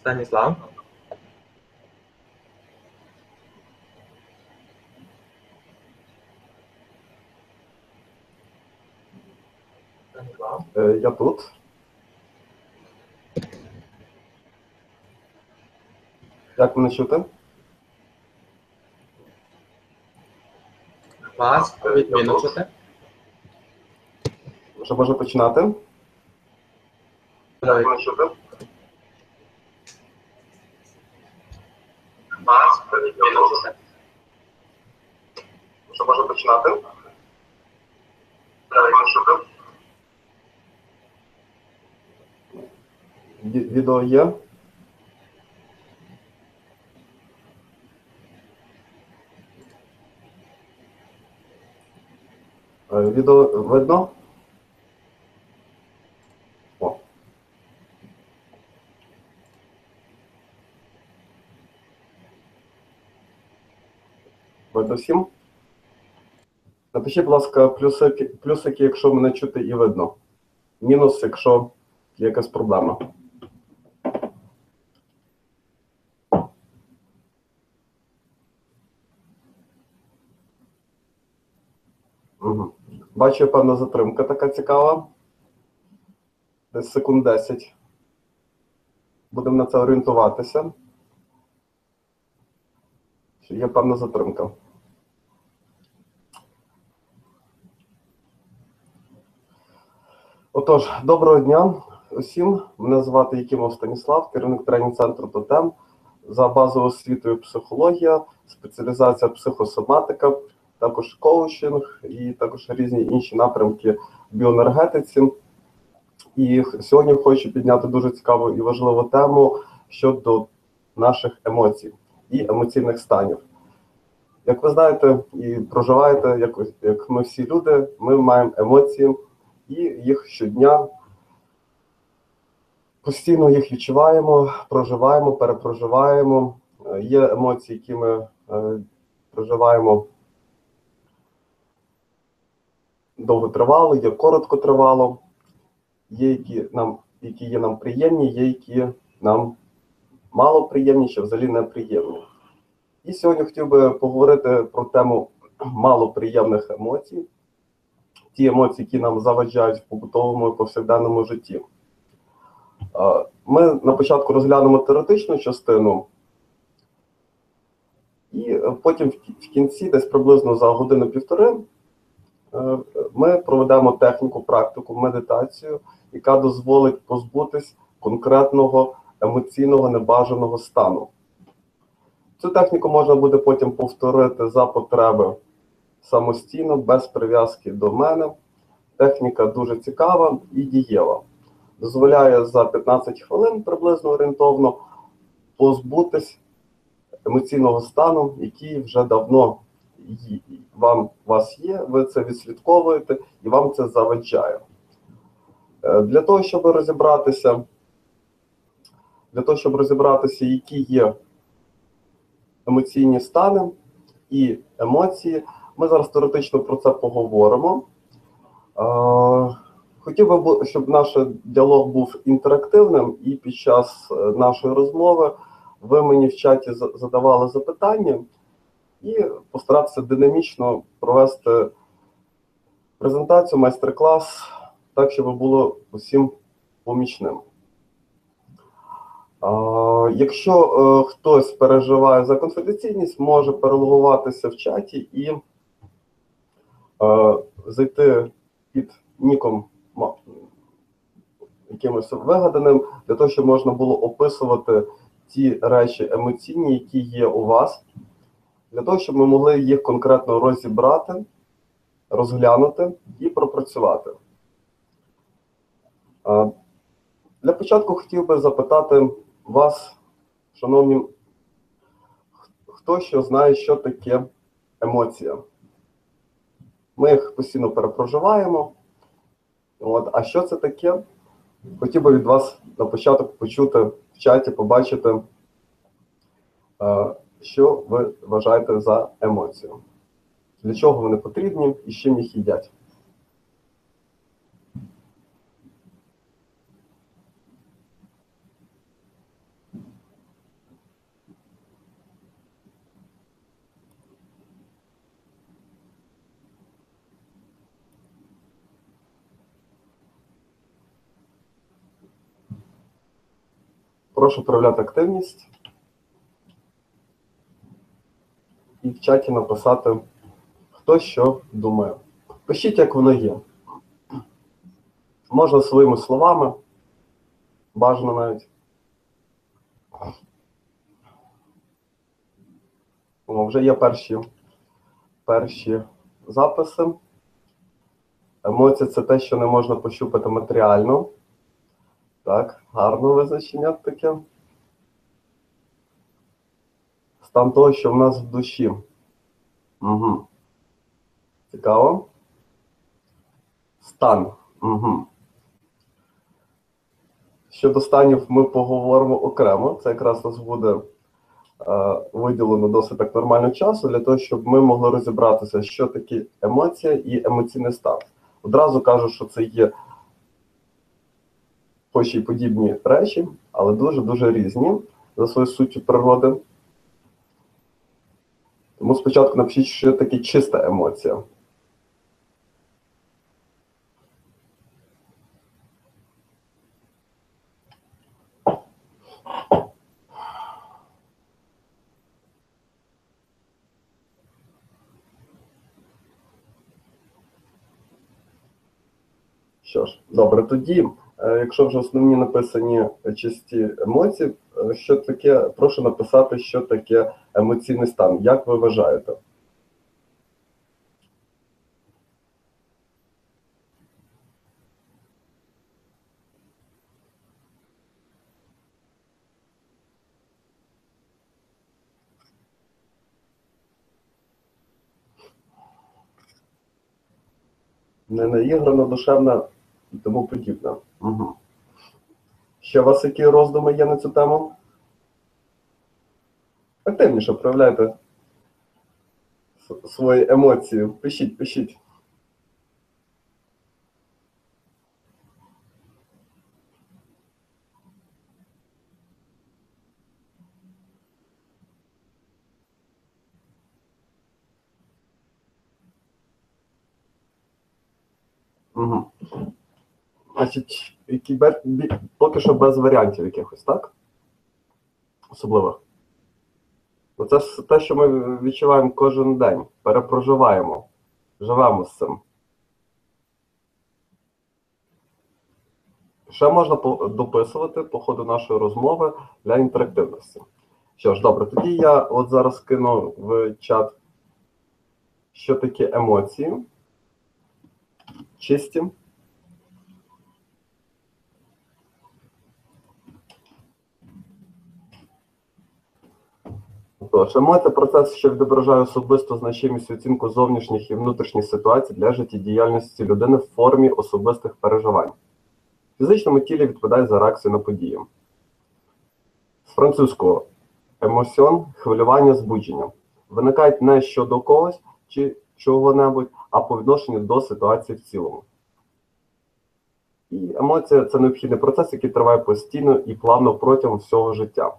Станіслав. Я тут. Як мене чути? Вас відмінно чути. Вже можна починати? Як мене чути? Вас відмінно чути. Вже можна починати? Як мене чути? Відео є? Відео видно? О. Видно всім? Напишіть, будь ласка, плюсики, якщо мене чути і видно. Мінус, якщо є якась проблема. Угу. Бачу, певна затримка така цікава. Десь секунд 10. Будемо на це орієнтуватися. Є певна затримка. Отож, доброго дня усім. Мене звати Якимов Станіслав, керівник тренінг-центру «Тотем». За базовою освітою психологія, спеціалізація психосоматика, також коучинг і також різні інші напрямки в біоенергетиці. І сьогодні хочу підняти дуже цікаву і важливу тему щодо наших емоцій і емоційних станів. Як ви знаєте і проживаєте, як ми всі люди, ми маємо емоції і їх щодня постійно їх відчуваємо, проживаємо, перепроживаємо. Є емоції, які ми проживаємо довготривало, є короткотривало. Є, які є нам приємні, є, які нам мало приємні, чи взагалі неприємні. І сьогодні хотів би поговорити про тему малоприємних емоцій. Ті емоції, які нам заважають в побутовому і повсякденному житті. Ми на початку розглянемо теоретичну частину, і потім в кінці, десь приблизно за годину-півтори, ми проведемо техніку, практику, медитацію, яка дозволить позбутись конкретного емоційного небажаного стану. Цю техніку можна буде потім повторити за потреби самостійно, без прив'язки до мене. Техніка дуже цікава і дієва. Дозволяє за 15 хвилин приблизно орієнтовно позбутись емоційного стану, який вже давно у вас є, ви це відслідковуєте і вам це заважає. Для того, щоб розібратися, які є емоційні стани і емоції, ми зараз теоретично про це поговоримо. Хотів би, щоб наш діалог був інтерактивним, і під час нашої розмови ви мені в чаті задавали запитання і постаратися динамічно провести презентацію, майстер-клас, так, щоб було усім помічним. Якщо хтось переживає за конфіденційність, може перелогуватися в чаті і зайти під ніком якимось вигаданим, для того, щоб можна було описувати ті речі емоційні, які є у вас, для того, щоб ми могли їх конкретно розібрати, розглянути і пропрацювати. Для початку хотів би запитати вас, шановні, хто що знає, що таке емоція. Ми їх постійно перепроживаємо. А що це таке? Хотів би від вас на початок почути в чаті, побачити, що ви вважаєте за емоцію. Для чого вони потрібні і з чим їх їдять. Прошу проявляти активність і в чаті написати, хто що думає. Пишіть, як воно є. Можна своїми словами, бажано навіть. Вже є перші записи. Емоції – це те, що не можна пощупати матеріально. Так, гарне визначення таке. Стан того, що в нас в душі. Угу. Цікаво. Стан. Угу. Щодо станів ми поговоримо окремо. Це якраз у нас буде виділено досить так нормально часу для того, щоб ми могли розібратися, що таке емоція і емоційний стан. Одразу кажу, що це є хоч і подібні речі, але дуже-дуже різні за своєю суттю природи. Тому спочатку напишіть, що таке чиста емоція. Що ж, добре, тоді, якщо вже основні написані чисті емоції, що таке, прошу написати, що таке емоційний стан. Як ви вважаєте? Не наіграно, душевна і тому подібне. Угу. Ще у вас які роздуми є на цю тему? Активніше проявляйте свої емоції. Пишіть. Угу. Значить, поки що без варіантів якихось, так? Особливих. Це те, що ми відчуваємо кожен день, перепроживаємо, живемо з цим. Ще можна дописувати по ходу нашої розмови для інтерактивності. Що ж, добре, тоді я от зараз кину в чат, що таке емоції. Чисті. Тож, емоція – процес, що відображає особисту значимість оцінку зовнішніх і внутрішніх ситуацій для життєдіяльності людини в формі особистих переживань. В фізичному тілі відповідає за реакцію на події. З французького «емоціон» – хвилювання, збудження. Виникають не щодо когось чи чого-небудь, а по відношенню до ситуації в цілому. І емоція – це необхідний процес, який триває постійно і плавно протягом всього життя.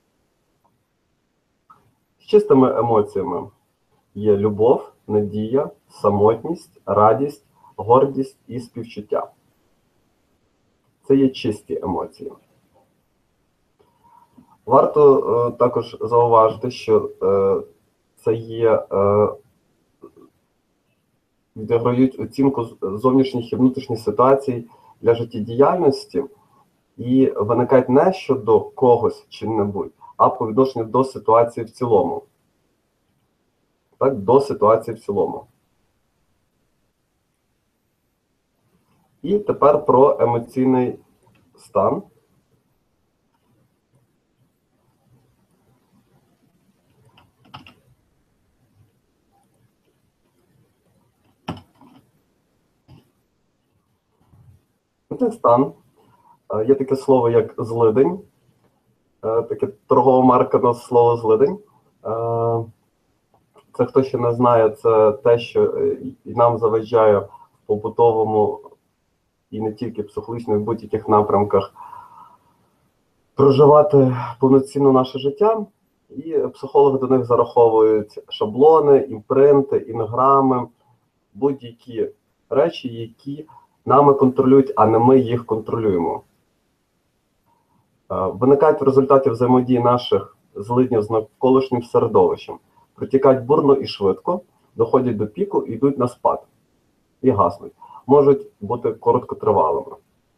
З чистими емоціями є любов, надія, самотність, радість, гордість і співчуття. Це є чисті емоції. Варто також зауважити, що це є, відіграють оцінку зовнішніх і внутрішніх ситуацій для життєдіяльності і виникають не щодо когось чи-небудь, а по відношенню до ситуації в цілому. Так, до ситуації в цілому. І тепер про емоційний стан. Емоційний стан. Є таке слово, як злидень. Таке торгова марка на слово злидень. Це, хто ще не знає, це те, що і нам заважає в побутовому і не тільки психологічних, в будь-яких напрямках проживати повноцінно наше життя. І психологи до них зараховують шаблони, імпринти, інограми, будь-які речі, які нами контролюють, а не ми їх контролюємо. Виникають в результаті взаємодії наших злиднів з навколишнім середовищем, протікають бурно і швидко, доходять до піку і йдуть на спад. І гаснуть. Можуть бути короткотривалими.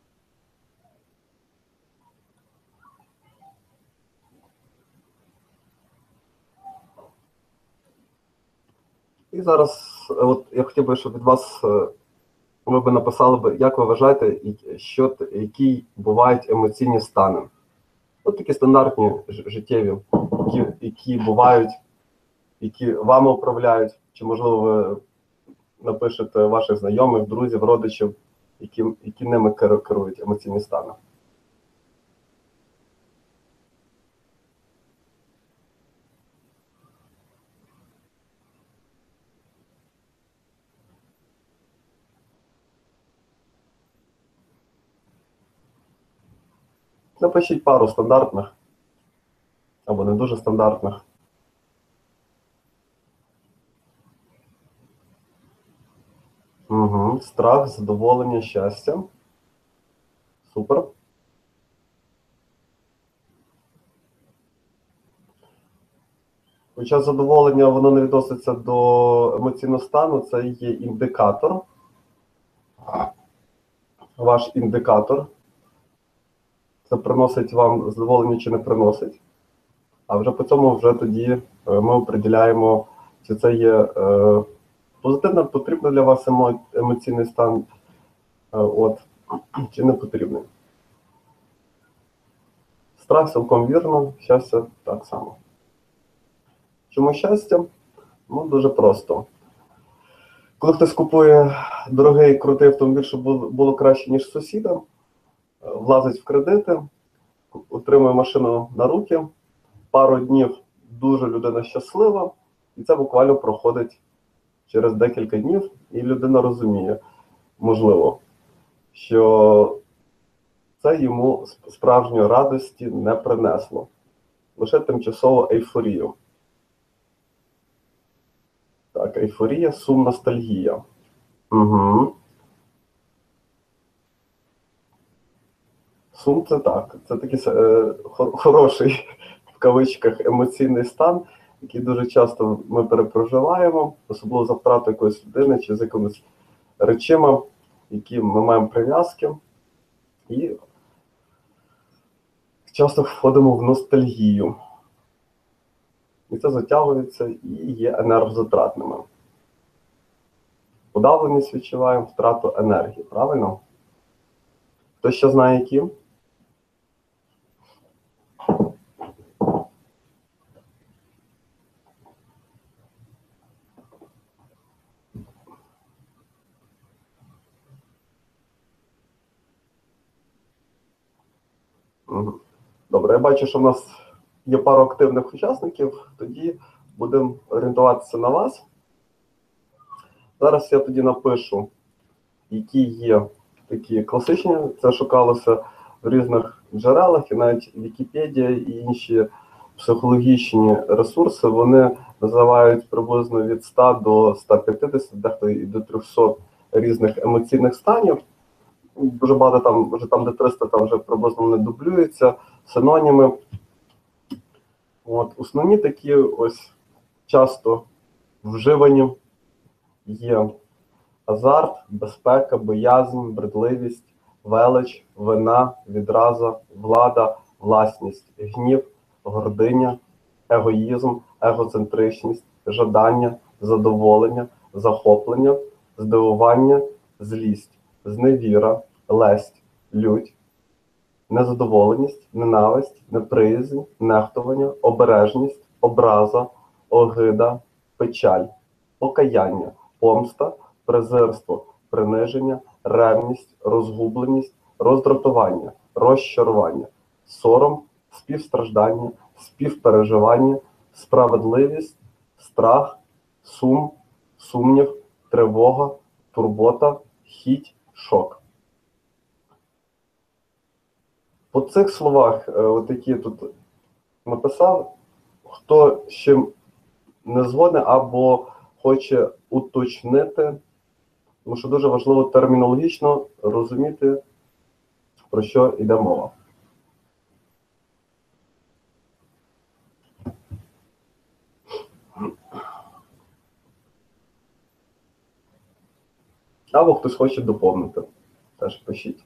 І зараз от я хотів би, щоб від вас ви б написали б, як ви вважаєте, які бувають емоційні стани. От такі стандартні життєві, які бувають, які вами управляють, чи, можливо, ви напишете ваших знайомих, друзів, родичів, які ними керують емоційні стани. Напишіть пару стандартних або не дуже стандартних. Угу. Страх, задоволення, щастя. Супер. Хоча задоволення, воно не відноситься до емоційного стану, це є індикатор. Ваш індикатор. Це приносить вам задоволення чи не приносить. А вже по цьому вже тоді ми определяємо, чи це є позитивно, потрібно для вас емоційний стан, чи не потрібний. Страх цілком вірно, щастя так само. Чому щастя? Ну, дуже просто. Коли хтось купує дорогий, крутий автомобіль, щоб було краще, ніж сусіда, влазить в кредити, отримує машину на руки, пару днів дуже людина щаслива, і це буквально проходить через декілька днів, і людина розуміє, можливо, що це йому справжньої радості не принесло. Лише тимчасову ейфорію. Так, ейфорія, сум, ностальгія. Угу. Сум це так. Це такий хороший, в кавичках, емоційний стан, який дуже часто ми перепроживаємо, особливо за втрату якоїсь людини чи з якимись речима, які ми маємо прив'язки. І часто входимо в ностальгію. І це затягується і є енергозатратними. Подавленість відчуваємо, втрату енергії, правильно? Хто ще знає які? Добре, я бачу, що в нас є пару активних учасників, тоді будемо орієнтуватися на вас. Зараз я тоді напишу, які є такі класичні, це шукалося в різних джерелах, і навіть Вікіпедія і інші психологічні ресурси, вони називають приблизно від 100 до 150, дехто і до 300 різних емоційних станів. Дуже багато там, вже там де 300, там вже приблизно не дублюються, синоніми. Основні такі ось часто вживані є азарт, безпека, боязнь, бредливість, велич, вина, відраза, влада, власність, гнів, гординя, егоїзм, егоцентричність, жадання, задоволення, захоплення, здивування, злість, зневіра, лесть, лють, незадоволеність, ненависть, неприязнь, нехтування, обережність, образа, огида, печаль, покаяння, помста, презирство, приниження, ревність, розгубленість, роздратування, розчарування, сором, співстраждання, співпереживання, справедливість, страх, сум, сумнів, тривога, турбота, хіть, шок. По цих словах, які я тут написав, хто з чим не згоден або хоче уточнити, тому що дуже важливо термінологічно розуміти, про що йде мова. Або хтось хоче доповнити. Теж пишіть.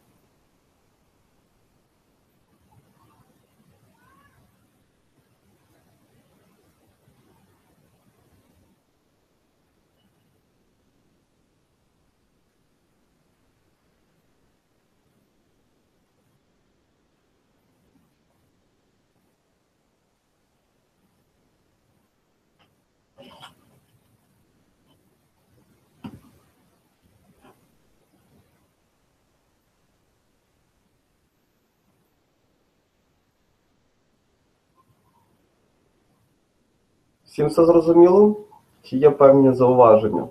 Всім все зрозуміло? Чи є певні зауваження?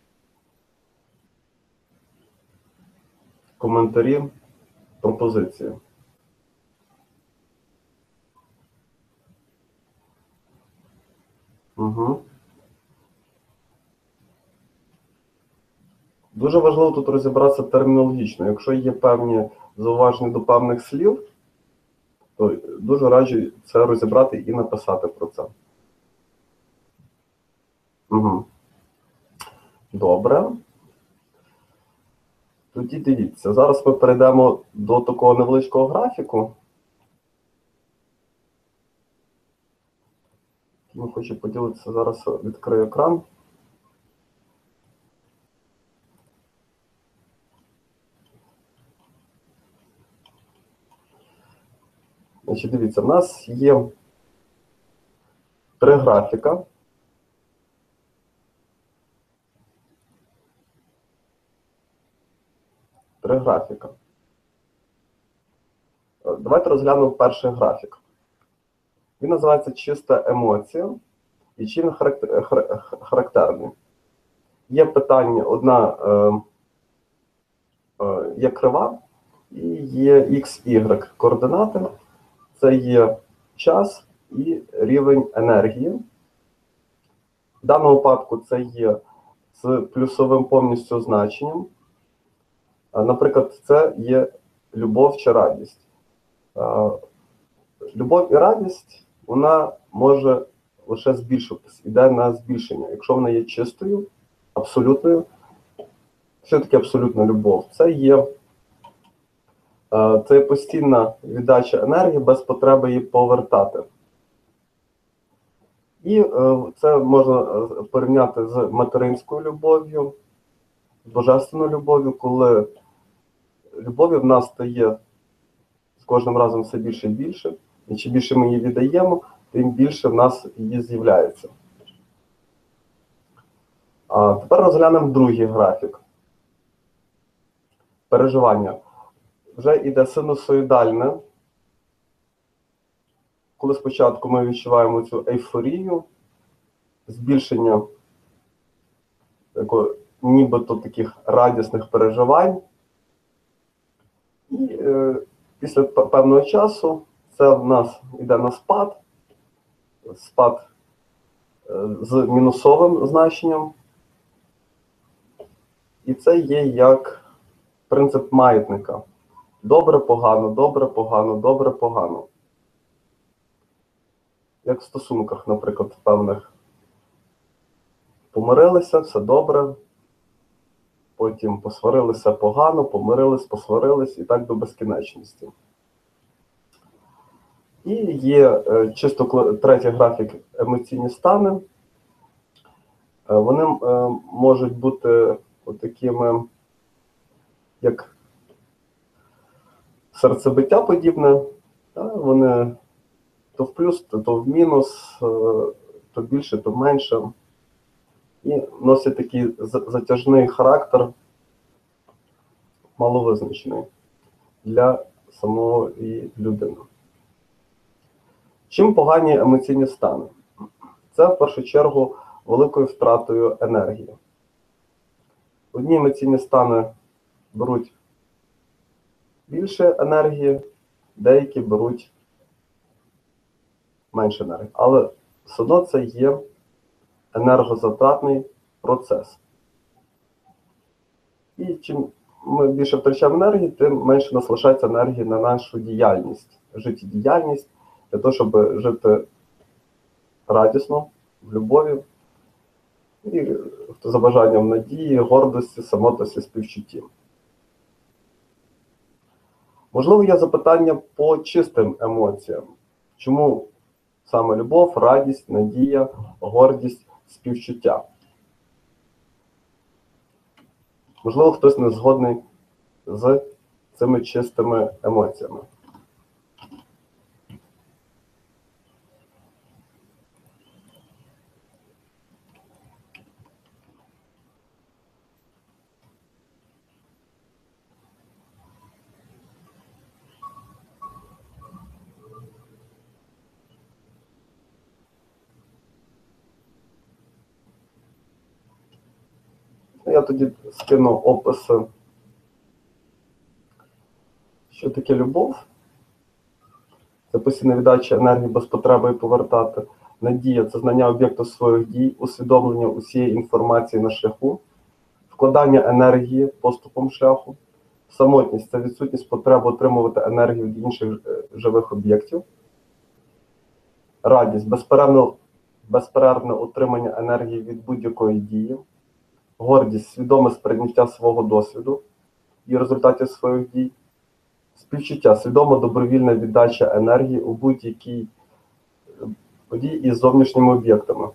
Коментарі, пропозиції? Угу. Дуже важливо тут розібратися термінологічно. Якщо є певні зауваження до певних слів, то дуже раджу це розібрати і написати про це. Угу. Добре. Тоді дивіться, зараз ми перейдемо до такого невеличкого графіку. Я хочу поділитися, зараз відкрию екран. Значить, дивіться, в нас є 3 графіка. Давайте розглянемо перший графік. Він називається «Чиста емоція» і чим характерний. Є питання, одна є крива і є X-Y координати. Це є час і рівень енергії. В даному випадку це є з плюсовим повністю значенням. Наприклад, це є любов чи радість. Любов і радість, вона може лише збільшуватись, іде на збільшення. Якщо вона є чистою, абсолютною, що таке абсолютна любов? Це є постійна віддача енергії без потреби її повертати. І це можна порівняти з материнською любов'ю, з божественною любов'ю, коли любові в нас стає з кожним разом все більше і більше, і чим більше ми її віддаємо, тим більше в нас її з'являється. А тепер розглянемо другий графік. Переживання. Вже йде синусоїдальне. Коли спочатку ми відчуваємо цю ейфорію, збільшення нібито таких радісних переживань. І після певного часу це в нас йде на спад з мінусовим значенням. І це є як принцип маятника. Добре, погано, добре, погано, добре, погано. Як в стосунках, наприклад, певних. Помирилися, все добре. Потім посварилися погано, помирились, посварились і так до безкінечності. І є чисто третій графік емоційні стани. Вони можуть бути такими, як серцебиття подібне. Вони то в плюс, то в мінус, то більше, то менше. І носять такий затяжний характер, маловизначений для самої людини. Чим погані емоційні стани? Це, в першу чергу, великою втратою енергії. Одні емоційні стани беруть більше енергії, деякі беруть менше енергії. Але все одно це є енергозатратний процес. І чим ми більше втрачаємо енергії, тим менше нас лишається енергії на нашу діяльність, життєдіяльність, для того, щоб жити радісно, в любові, І за бажанням надії, гордості, самотності, співчутті. Можливо, є запитання по чистим емоціям. Чому саме любов, радість, надія, гордість, співчуття? Можливо, хтось не згодний з цими чистими емоціями. Я тоді скину описи, що таке любов. Це постійна віддача енергії без потреби повертати. Надія – це знання об'єкту своїх дій, усвідомлення усієї інформації на шляху, вкладання енергії поступом шляху. Самотність – це відсутність потреби отримувати енергію від інших живих об'єктів. Радість – безперервне отримання енергії від будь-якої дії. Гордість – свідоме сприйняття свого досвіду і результатів своїх дій. Співчуття – свідома добровільна віддача енергії у будь-якій події із зовнішніми об'єктами.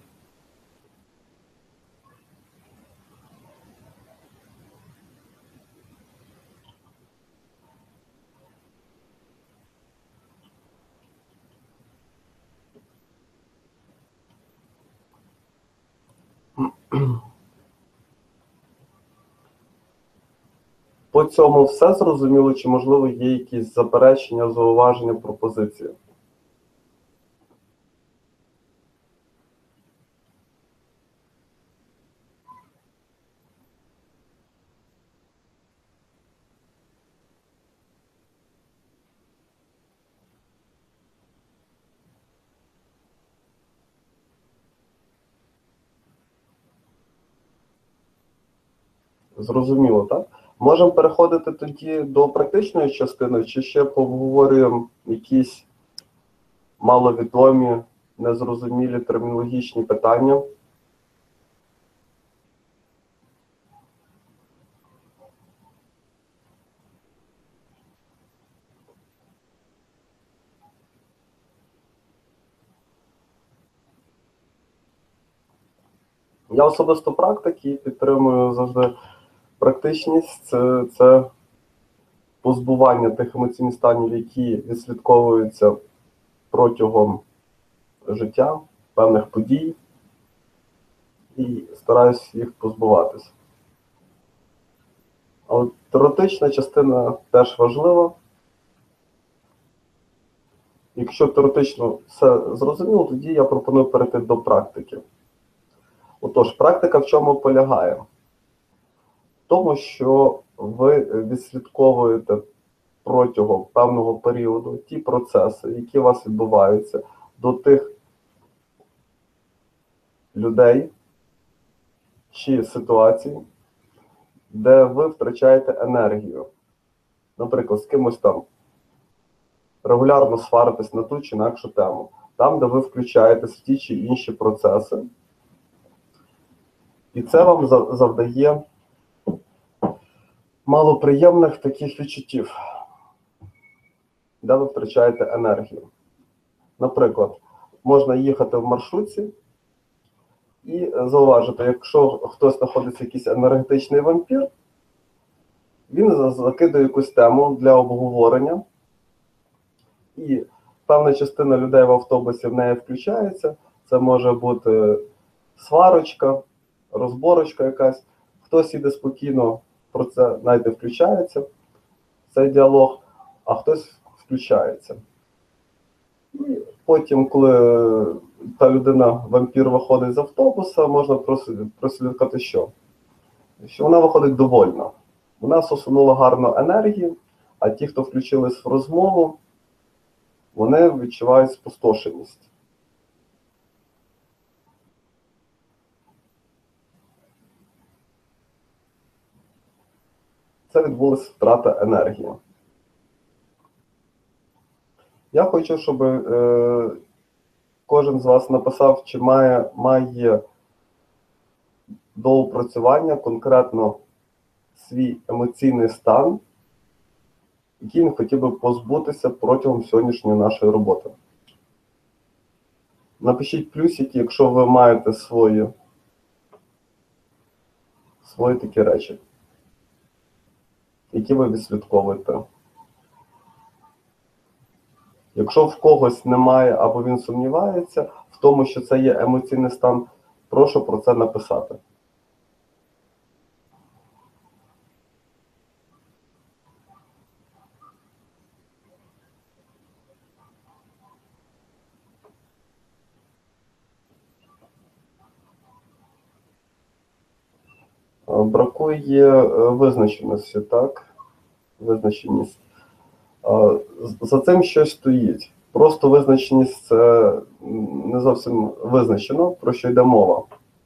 По цьому все зрозуміло, чи, можливо, є якісь заперечення, зауваження, пропозиції? Зрозуміло, так? Можемо переходити тоді до практичної частини, чи ще поговорюємо якісь маловідомі, незрозумілі термінологічні питання? Я особисто практик і підтримую завжди практичність. Це позбування тих емоційних станів, які відслідковуються протягом життя, певних подій, і стараюсь їх позбуватися. Але теоретична частина теж важлива. Якщо теоретично все зрозуміло, тоді я пропоную перейти до практики. Отож, практика в чому полягає? В тому, що ви відслідковуєте протягом певного періоду ті процеси, які у вас відбуваються, до тих людей чи ситуацій, де ви втрачаєте енергію. Наприклад, з кимось там регулярно сваритесь на ту чи інакшу тему. Там, де ви включаєтесь в ті чи інші процеси. І це вам завдає малоприємних таких відчуттів, де ви втрачаєте енергію. Наприклад, можна їхати в маршрутці і зауважити, якщо хтось знаходиться якийсь енергетичний вампір, він закидає якусь тему для обговорення, і певна частина людей в автобусі в неї включається. Це може бути сварочка, розборочка якась. Хтось іде спокійно, про це навіть не включається, в цей діалог, а хтось включається. І потім, коли та людина, вампір, виходить з автобуса, можна прослідкати що? Що вона виходить довольна. Вона сосунула гарну енергію, а ті, хто включились в розмову, вони відчувають спустошеність. Це відбулася втрата енергії. Я хочу, щоб кожен з вас написав, чи має доопрацювання конкретно свій емоційний стан, який він хотів би позбутися протягом сьогоднішньої нашої роботи. Напишіть плюсики, якщо ви маєте свої такі речі, які ви відслідковуєте. Якщо в когось немає або він сумнівається в тому, що це є емоційний стан, прошу про це написати. Бракує визначеності, так? Визначеність. За цим щось стоїть. Просто визначеність – це не зовсім визначено, про що йде мова.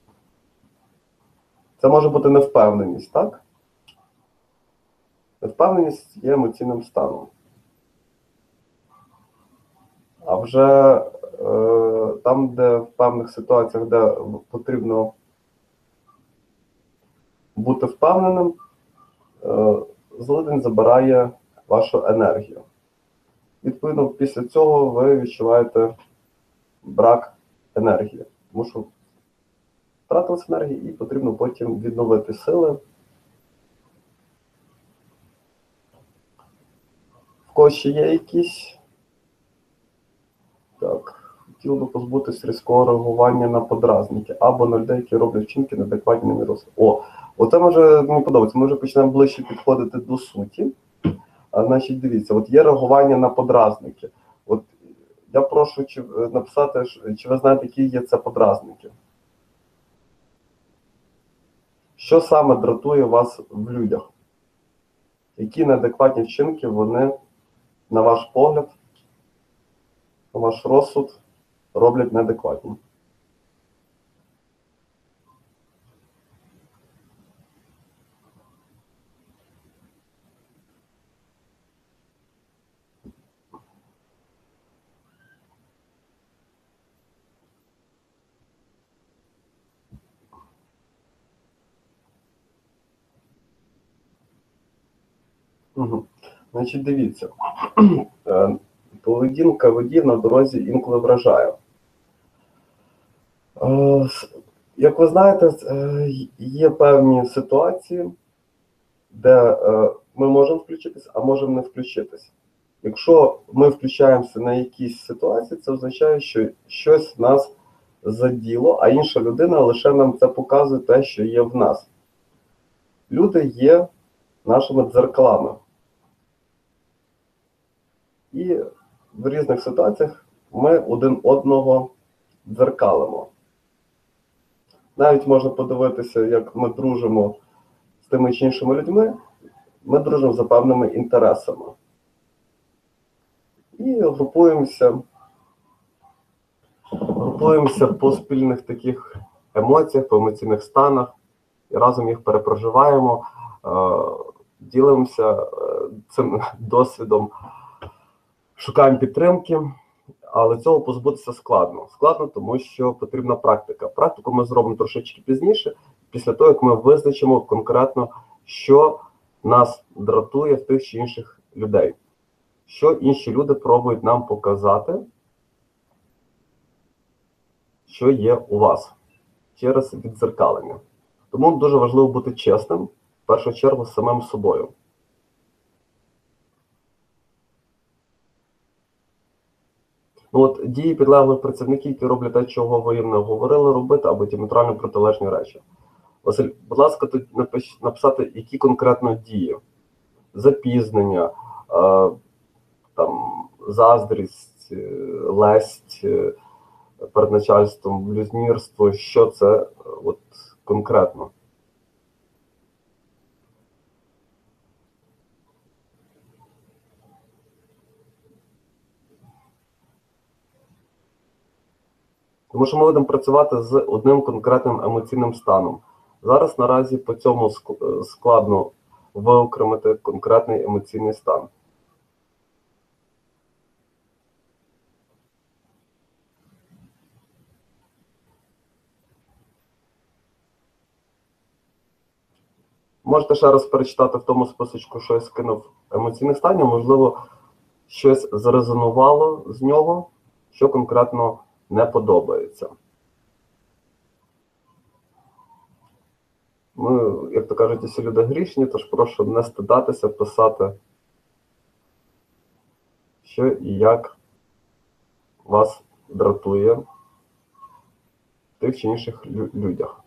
Це може бути невпевненість, так? Невпевненість є емоційним станом. А вже там, де в певних ситуаціях, де потрібно бути впевненим, злидень забирає вашу енергію. Відповідно, після цього ви відчуваєте брак енергії. Тому що втратилась енергія і потрібно потім відновити сили. В когось ще є якісь? Так, хотів би позбутися різкого реагування на подразники або на людей, які роблять вчинки неадекватні на міру. Оце мені подобається. Ми вже почнемо ближче підходити до суті. Значить, дивіться, от є реагування на подразники. От я прошу написати, чи ви знаєте, які є це подразники. Що саме дратує вас в людях? Які неадекватні вчинки вони, на ваш погляд, на ваш розсуд, роблять неадекватні? Угу. Значить, дивіться. Поведінка водіїв на дорозі інколи вражає. Як ви знаєте, є певні ситуації, де ми можемо включитись, а можемо не включитись. Якщо ми включаємося на якісь ситуації, це означає, що щось нас заділо, а інша людина лише нам це показує те, що є в нас. Люди є нашими дзеркалами. І в різних ситуаціях ми один одного дзеркалимо. Навіть можна подивитися, як ми дружимо з тими чи іншими людьми, ми дружимо за певними інтересами. І групуємося по спільних таких емоціях, по емоційних станах, і разом їх перепроживаємо, ділимося цим досвідом, шукаємо підтримки, але цього позбутися складно. Складно, тому що потрібна практика. Практику ми зробимо трошечки пізніше, після того, як ми визначимо конкретно, що нас дратує в тих чи інших людей. Що інші люди пробують нам показати, що є у вас через віддзеркалення. Тому дуже важливо бути чесним, в першу чергу, з самим собою. Дії підлеглих працівників, які роблять те, чого ви їм не говорили робити, або діаметрально протилежні речі. Василь, будь ласка, тут написати, які конкретно дії. Запізнення, заздрість, лесть перед начальством, блюзнірство, що це конкретно. Тому що ми будемо працювати з одним конкретним емоційним станом. Зараз наразі по цьому складно виокремити конкретний емоційний стан. Можете ще раз перечитати в тому списочку, що я скинув емоційних станів, можливо, щось зрезонувало з нього, що конкретно не подобається. Ми, як то кажуть, усі люди грішні, тож прошу не стидатися, писати, що і як вас дратує в тих чи інших людях.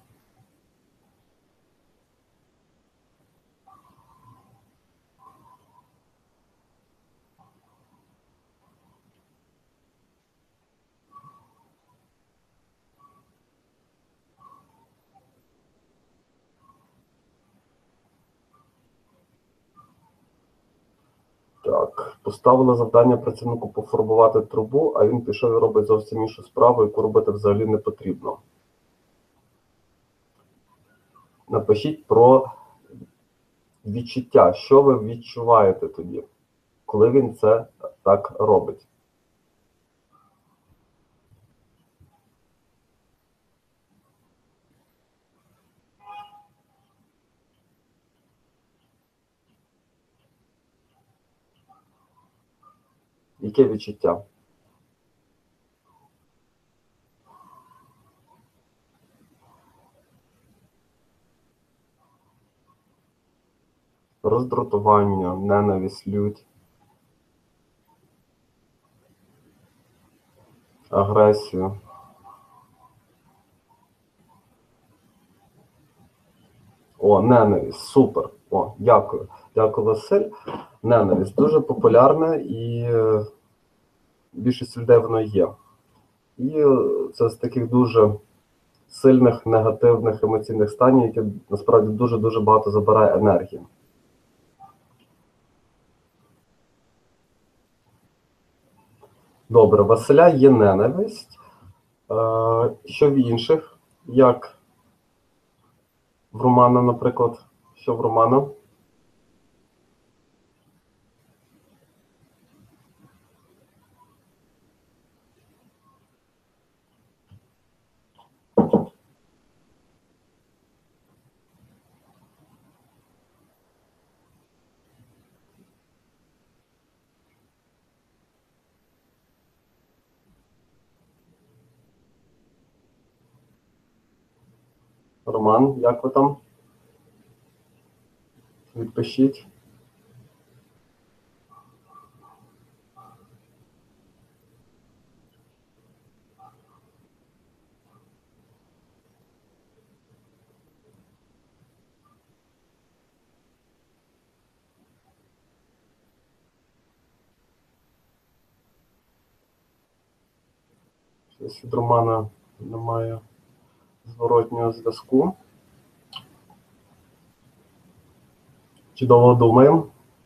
Так, поставили завдання працівнику пофарбувати трубу, а він пішов і робить зовсім іншу справу, яку робити взагалі не потрібно. Напишіть про відчуття, що ви відчуваєте тоді, коли він це так робить. Яке відчуття? Роздратування, ненависть, лють, агресію. О, ненависть, супер. О, дякую. Дякую, Василь. Ненависть дуже популярна і більшість людей воно є. І це з таких дуже сильних негативних емоційних станів, які насправді дуже-дуже багато забирає енергії. Добре, Василя є ненависть. Що в інших? Як в Романа, наприклад? Що в Романа? Роман, як ви там? Відпишіть. Щось від Романа немає зворотнього зв'язку. Чи довго думаємо?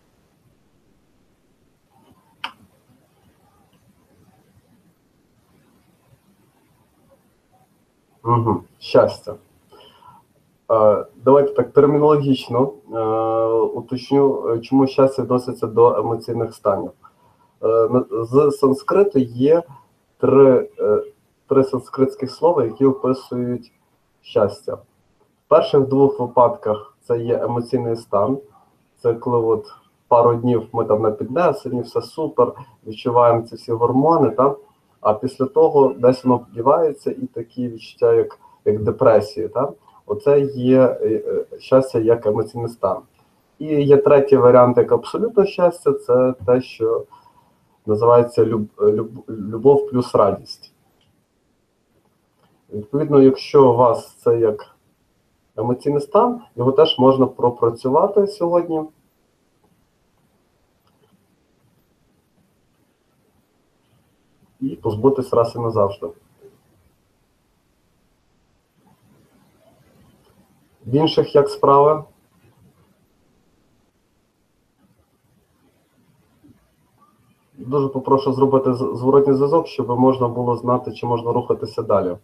Угу. Щастя. Давайте так термінологічно уточню, чому щастя відноситься до емоційних станів. З санскриту є три санскритських слова, які описують щастя. В перших двох випадках це є емоційний стан. Це коли от пару днів ми там на піднесенні, все супер, відчуваємо ці всі гормони, так? А після того десь воно подівається і такі відчуття, як депресії. Так? Оце є щастя як емоційний стан. І є третій варіант, як абсолютне щастя, це те, що називається любов плюс радість. Відповідно, якщо у вас це як емоційний стан, його теж можна пропрацювати сьогодні. І позбутись раз і назавжди. В інших як справи? Дуже попрошу зробити зворотній зв'язок, щоб можна було знати, чи можна рухатися далі.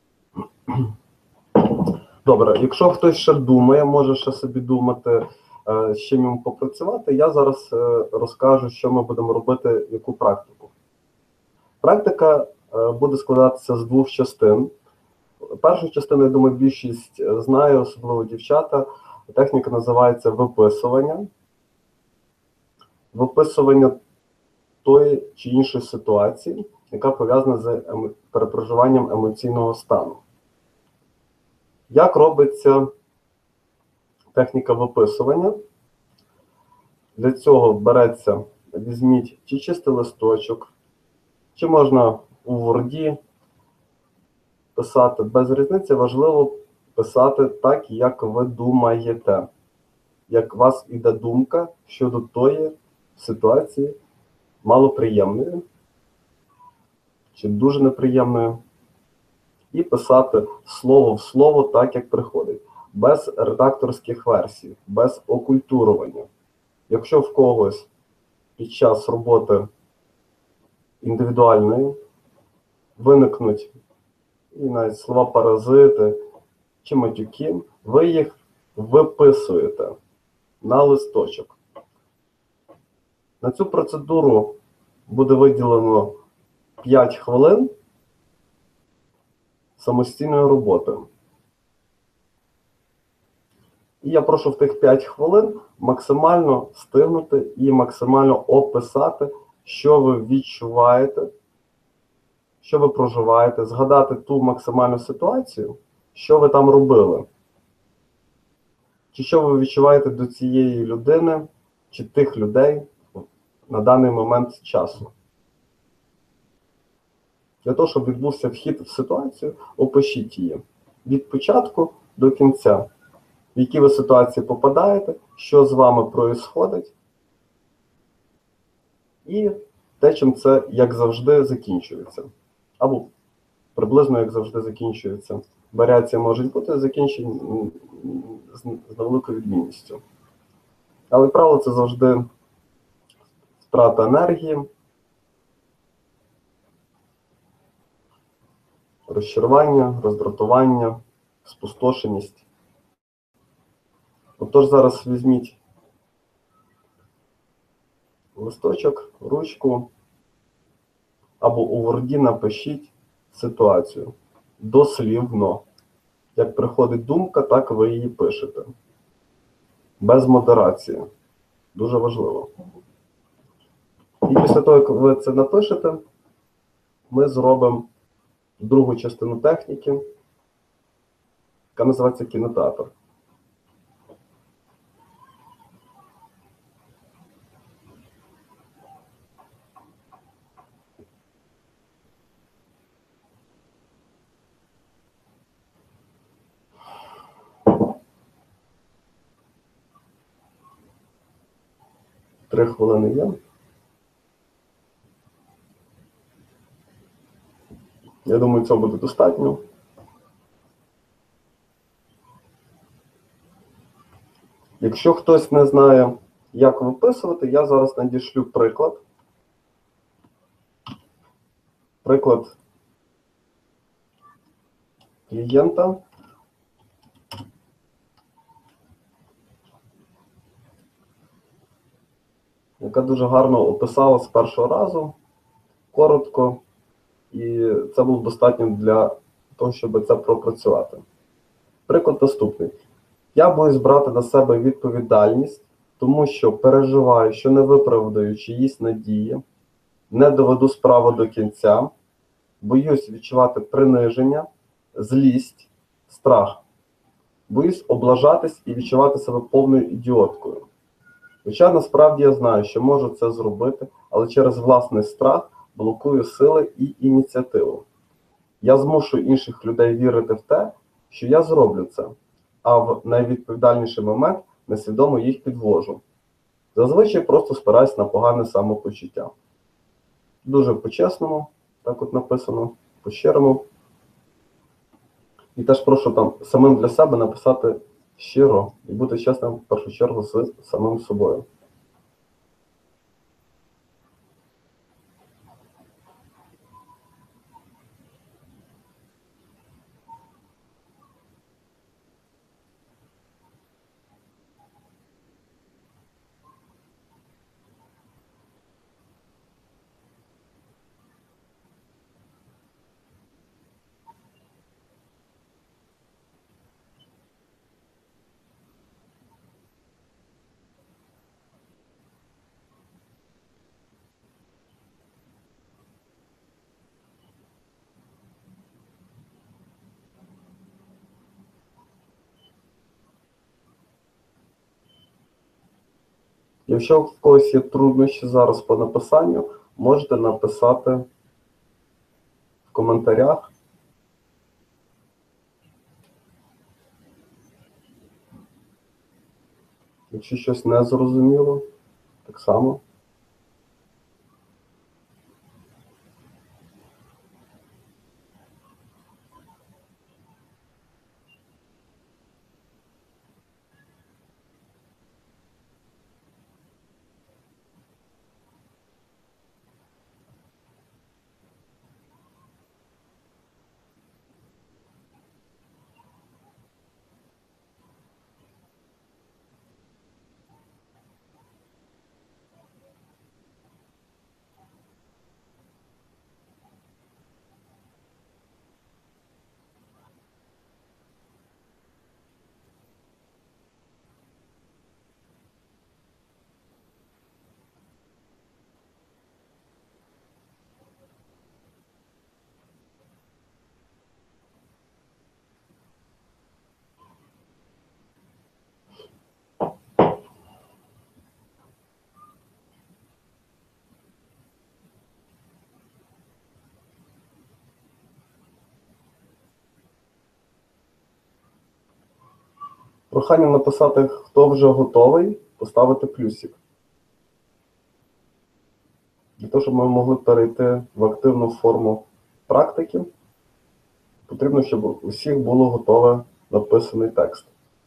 Добре, якщо хтось ще думає, може ще собі думати, з чим їм попрацювати, я зараз розкажу, що ми будемо робити, яку практику. Практика буде складатися з двох частин. Першу частину, я думаю, більшість знає, особливо дівчата. Техніка називається виписування. Виписування тої чи іншої ситуації, яка пов'язана з перепроживанням емоційного стану. Як робиться техніка виписування? Для цього береться, візьміть чи чистий листочок, чи можна у Word писати, без різниці, важливо писати так, як ви думаєте. Як у вас іде думка щодо тої ситуації, малоприємної чи дуже неприємної, і писати слово в слово так, як приходить, без редакторських версій, без окультурування. Якщо в когось під час роботи індивідуальної виникнуть і навіть слова паразити чи матюки, ви їх виписуєте на листочок. На цю процедуру буде виділено 5 хвилин самостійної роботи. І я прошу в тих 5 хвилин максимально встигнути і максимально описати, що ви відчуваєте, що ви проживаєте, згадати ту максимальну ситуацію, що ви там робили. Чи що ви відчуваєте до цієї людини, чи тих людей на даний момент часу. Для того, щоб відбувся вхід в ситуацію, опишіть її від початку до кінця. В які ви ситуації попадаєте, що з вами відбувається, і те, чим це, як завжди, закінчується. Або приблизно, як завжди, закінчується. Варіації можуть бути закінчені з невеликою відмінністю. Але правило, це завжди втрата енергії, розчарування, роздратування, спустошеність. Отож, зараз візьміть листочок, ручку, або у Word напишіть ситуацію дослівно. Як приходить думка, так ви її пишете. Без модерації. Дуже важливо. І після того, як ви це напишете, ми зробимо другу частину техніки, яка називається кінотеатр. Три хвилини є. Я думаю, цього буде достатньо. Якщо хтось не знає, як виписувати, я зараз надішлю приклад. Приклад клієнта, яка дуже гарно описала з першого разу, коротко, і це було достатньо для того, щоб це пропрацювати. Приклад наступний. Я боюсь брати на себе відповідальність, тому що переживаю, що не виправдаю чиїсь надії, не доведу справу до кінця, боюсь відчувати приниження, злість, страх. Боюсь облажатись і відчувати себе повною ідіоткою. Хоча насправді я знаю, що можу це зробити, але через власний страх блокую сили і ініціативу. Я змушую інших людей вірити в те, що я зроблю це, а в найвідповідальніший момент несвідомо їх підвожу. Зазвичай просто спираюсь на погане самопочуття. Дуже по-чесному, так от написано, по-щирому. І теж прошу там самим для себе написати щиро і бути чесним в першу чергу з самим собою. Якщо в когось є труднощі зараз по написанню, можете написати в коментарях. Якщо щось не зрозуміло, так само. Прохання написати, хто вже готовий, поставити плюсик. Для того, щоб ми могли перейти в активну форму практики, потрібно, щоб у всіх було готове написаний текст.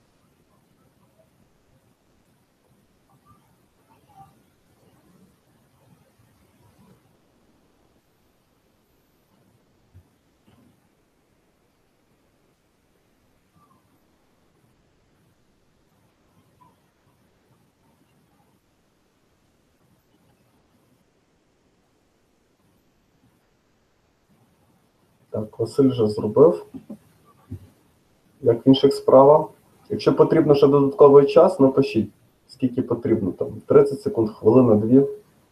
Так, Василь вже зробив. Як в інших справах. Якщо потрібно ще додатковий час, напишіть, скільки потрібно. Там 30 секунд, хвилина, 2.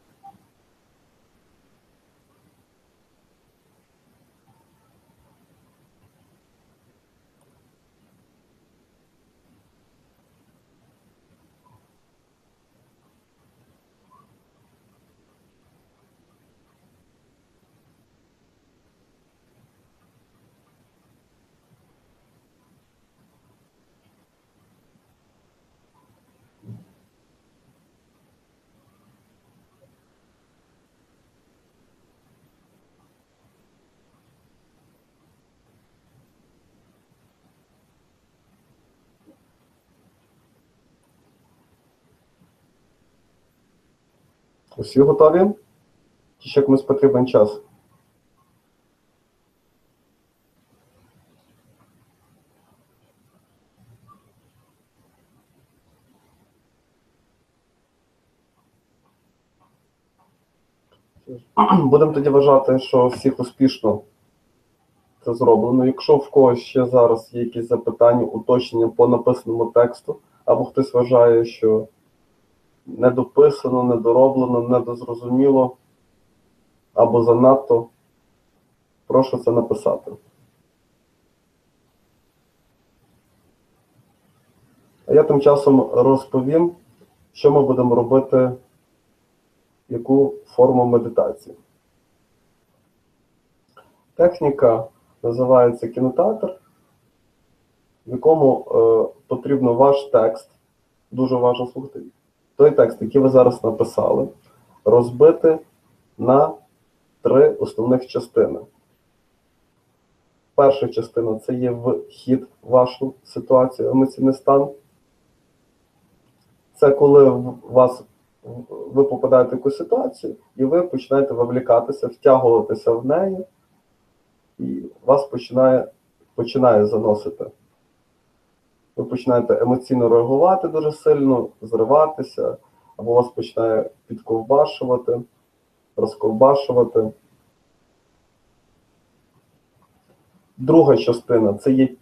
Усі готові? Чи ще комусь потрібен час? Будемо тоді вважати, що всіх успішно це зроблено. Якщо в когось ще зараз є якісь запитання, уточнення по написаному тексту, або хтось вважає, що недописано, недороблено, недозрозуміло, або занадто, прошу це написати. А я тим часом розповім, що ми будемо робити, яку форму медитації. Техніка називається кінотеатр, в якому потрібно ваш текст, дуже важливо слухати, той текст, який ви зараз написали, розбити на 3 основних частини. Перша частина – це є вхід в вашу ситуацію, емоційний стан. Це коли ви попадаєте в якусь ситуацію, і ви починаєте вовлікатися, втягуватися в неї, і вас починає заносити. Ви починаєте емоційно реагувати дуже сильно, зриватися, або вас починає підковбашувати, розковбашувати. Друга частина – це є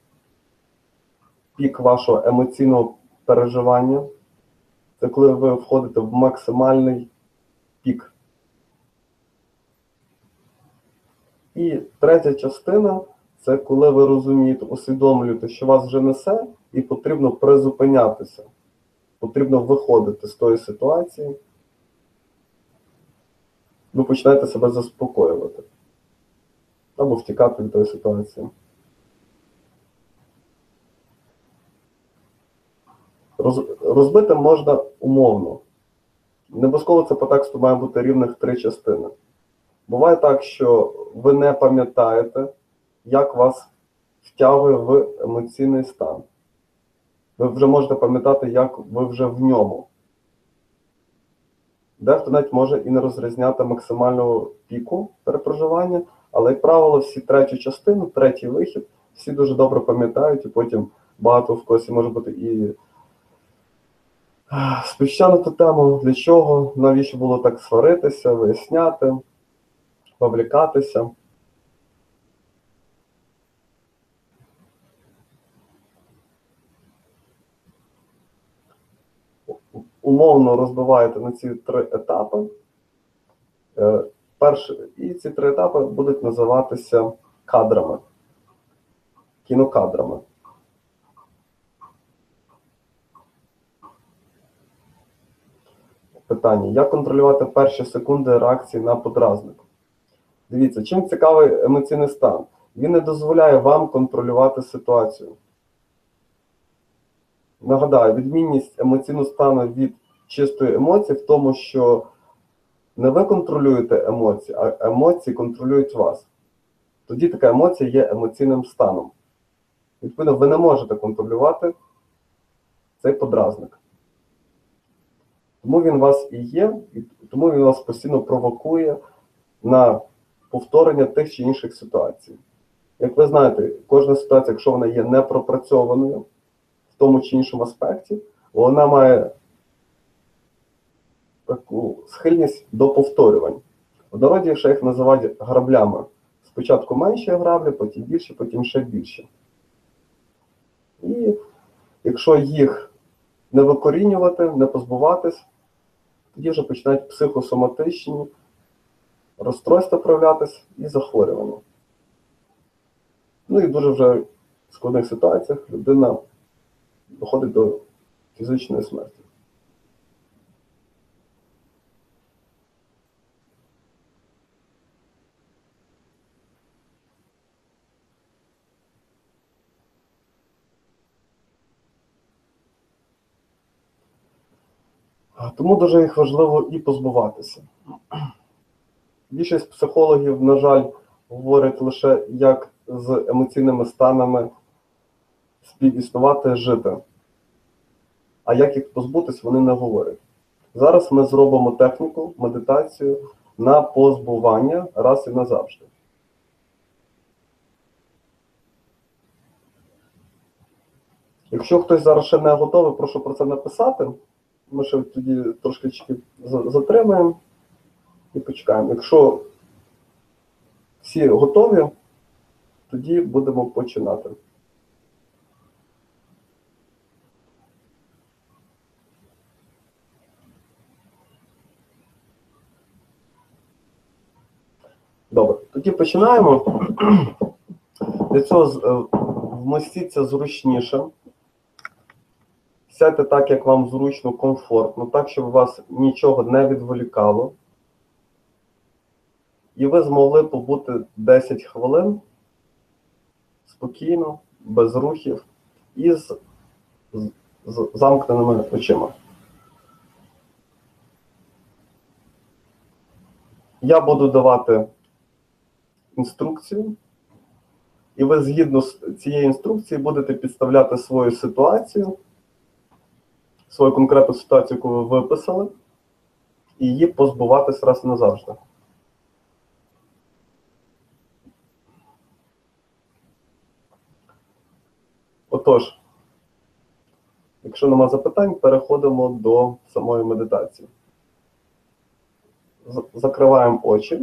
пік вашого емоційного переживання. Це коли ви входите в максимальний пік. І третя частина – це коли ви розумієте, усвідомлюєте, що вас вже несе, і потрібно призупинятися. потрібно виходити з тої ситуації, ви починаєте себе заспокоювати або втікати від тої ситуації. Розбити можна умовно. Не обов'язково це по тексту має бути рівних 3 частини. Буває так, що ви не пам'ятаєте, як вас втягує в емоційний стан. Ви вже можете пам'ятати, як ви вже в ньому. Дехто навіть може і не розрізняти максимального піку перепроживання, але, як правило, всі третю частину, третій вихід, всі дуже добре пам'ятають, і потім багато в когось може бути і співча ту тему, для чого, навіщо було так сваритися, виясняти, повлікатися. Умовно розбиваєте на ці 3 етапи. І ці 3 етапи будуть називатися кадрами, кінокадрами. Питання. Як контролювати перші секунди реакції на подразник? Дивіться, чим цікавий емоційний стан? Він не дозволяє вам контролювати ситуацію. Нагадаю, відмінність емоційного стану від чистої емоції в тому, що не ви контролюєте емоції, а емоції контролюють вас. Тоді така емоція є емоційним станом. Відповідно, ви не можете контролювати цей подразник. Тому він у вас і є, і тому він вас постійно провокує на повторення тих чи інших ситуацій. Як ви знаєте, кожна ситуація, якщо вона є непропрацьованою в тому чи іншому аспекті, вона має таку схильність до повторювань. В народі ще їх називають граблями. Спочатку менші граблі, потім більші, потім ще більші. І якщо їх не викорінювати, не позбуватись, тоді вже починають психосоматичні розстройства проявлятися і захворювання. Ну і дуже вже в складних ситуаціях людина доходить до фізичної смерті. Тому дуже їх важливо і позбуватися. Більшість психологів, на жаль, говорять лише, як з емоційними станами співіснувати, жити. А як їх позбутись, вони не говорять. Зараз ми зробимо техніку, медитацію на позбування раз і назавжди. Якщо хтось зараз ще не готовий, прошу про це написати. Ми ще тоді трошки затримаємо і почекаємо. Якщо всі готові, тоді будемо починати. Добре, тоді починаємо. Для цього вмостіться зручніше. Сядьте так, як вам зручно, комфортно, так, щоб вас нічого не відволікало. І ви змогли побути 10 хвилин спокійно, без рухів і з замкненими очима. Я буду давати інструкцію, і ви згідно з цією інструкцією будете підставляти свою ситуацію, свою конкретну ситуацію, яку ви виписали, і її позбуватись раз і назавжди. Отож, якщо нема запитань, переходимо до самої медитації. Закриваємо очі.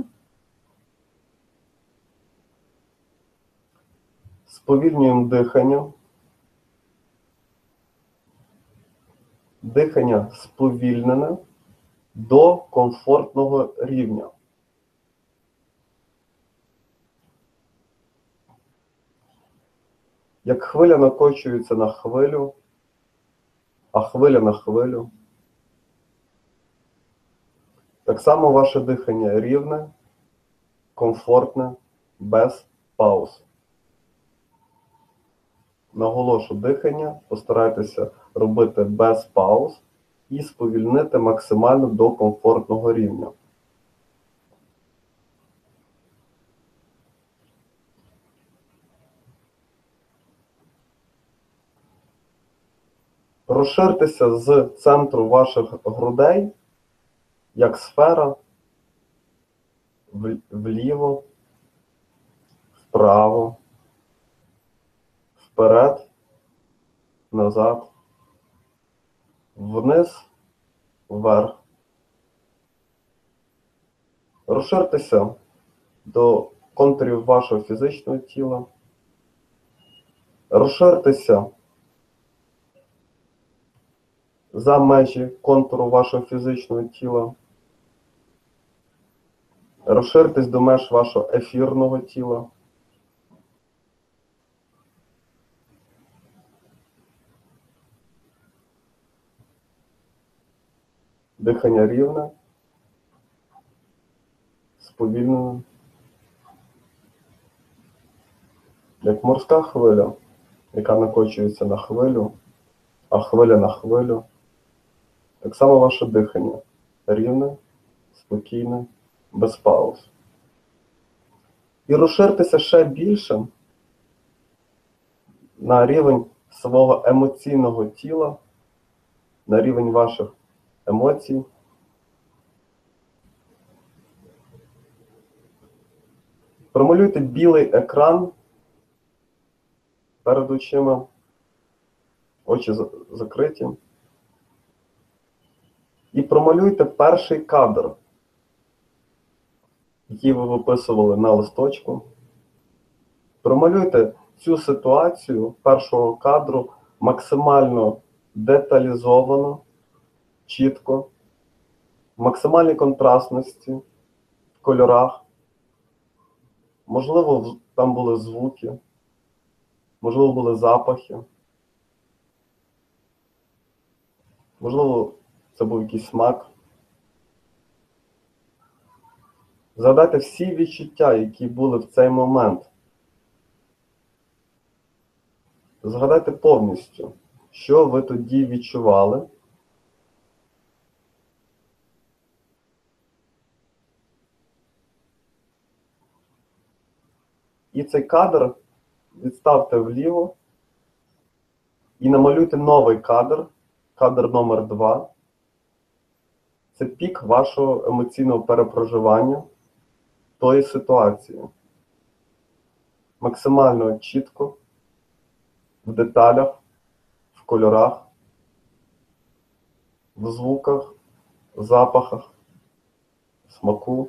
Сповільнюємо дихання. Дихання сповільнене до комфортного рівня. Як хвиля накочується на хвилю, а хвиля на хвилю. Так само ваше дихання рівне, комфортне, без пауз. Наголошу, дихання постарайтеся робити без пауз і сповільнити максимально до комфортного рівня. Розширтеся з центру ваших грудей, як сфера, вліво, вправо, вперед, назад, вниз, вверх. Розширтеся до контурів вашого фізичного тіла. Розширтеся за межі контуру вашого фізичного тіла. Розширтесь до меж вашого ефірного тіла. Дихання рівне, сповільнене, як морська хвиля, яка накочується на хвилю, а хвиля на хвилю. Так само ваше дихання рівне, спокійне, без пауз. І розширтеся ще більше на рівень свого емоційного тіла, на рівень ваших емоцій. Промалюйте білий екран перед очима, очі закриті. І промалюйте перший кадр, який ви виписували на листочку. Промалюйте цю ситуацію першого кадру максимально деталізовано, чітко, в максимальній контрастності, в кольорах. Можливо, там були звуки, можливо, були запахи, можливо, це був якийсь смак. Згадайте всі відчуття, які були в цей момент. Згадайте повністю, що ви тоді відчували. І цей кадр відставте вліво і намалюйте новий кадр, кадр номер 2. Це пік вашого емоційного перепроживання тої ситуації. Максимально чітко, в деталях, в кольорах, в звуках, в запахах, в смаку,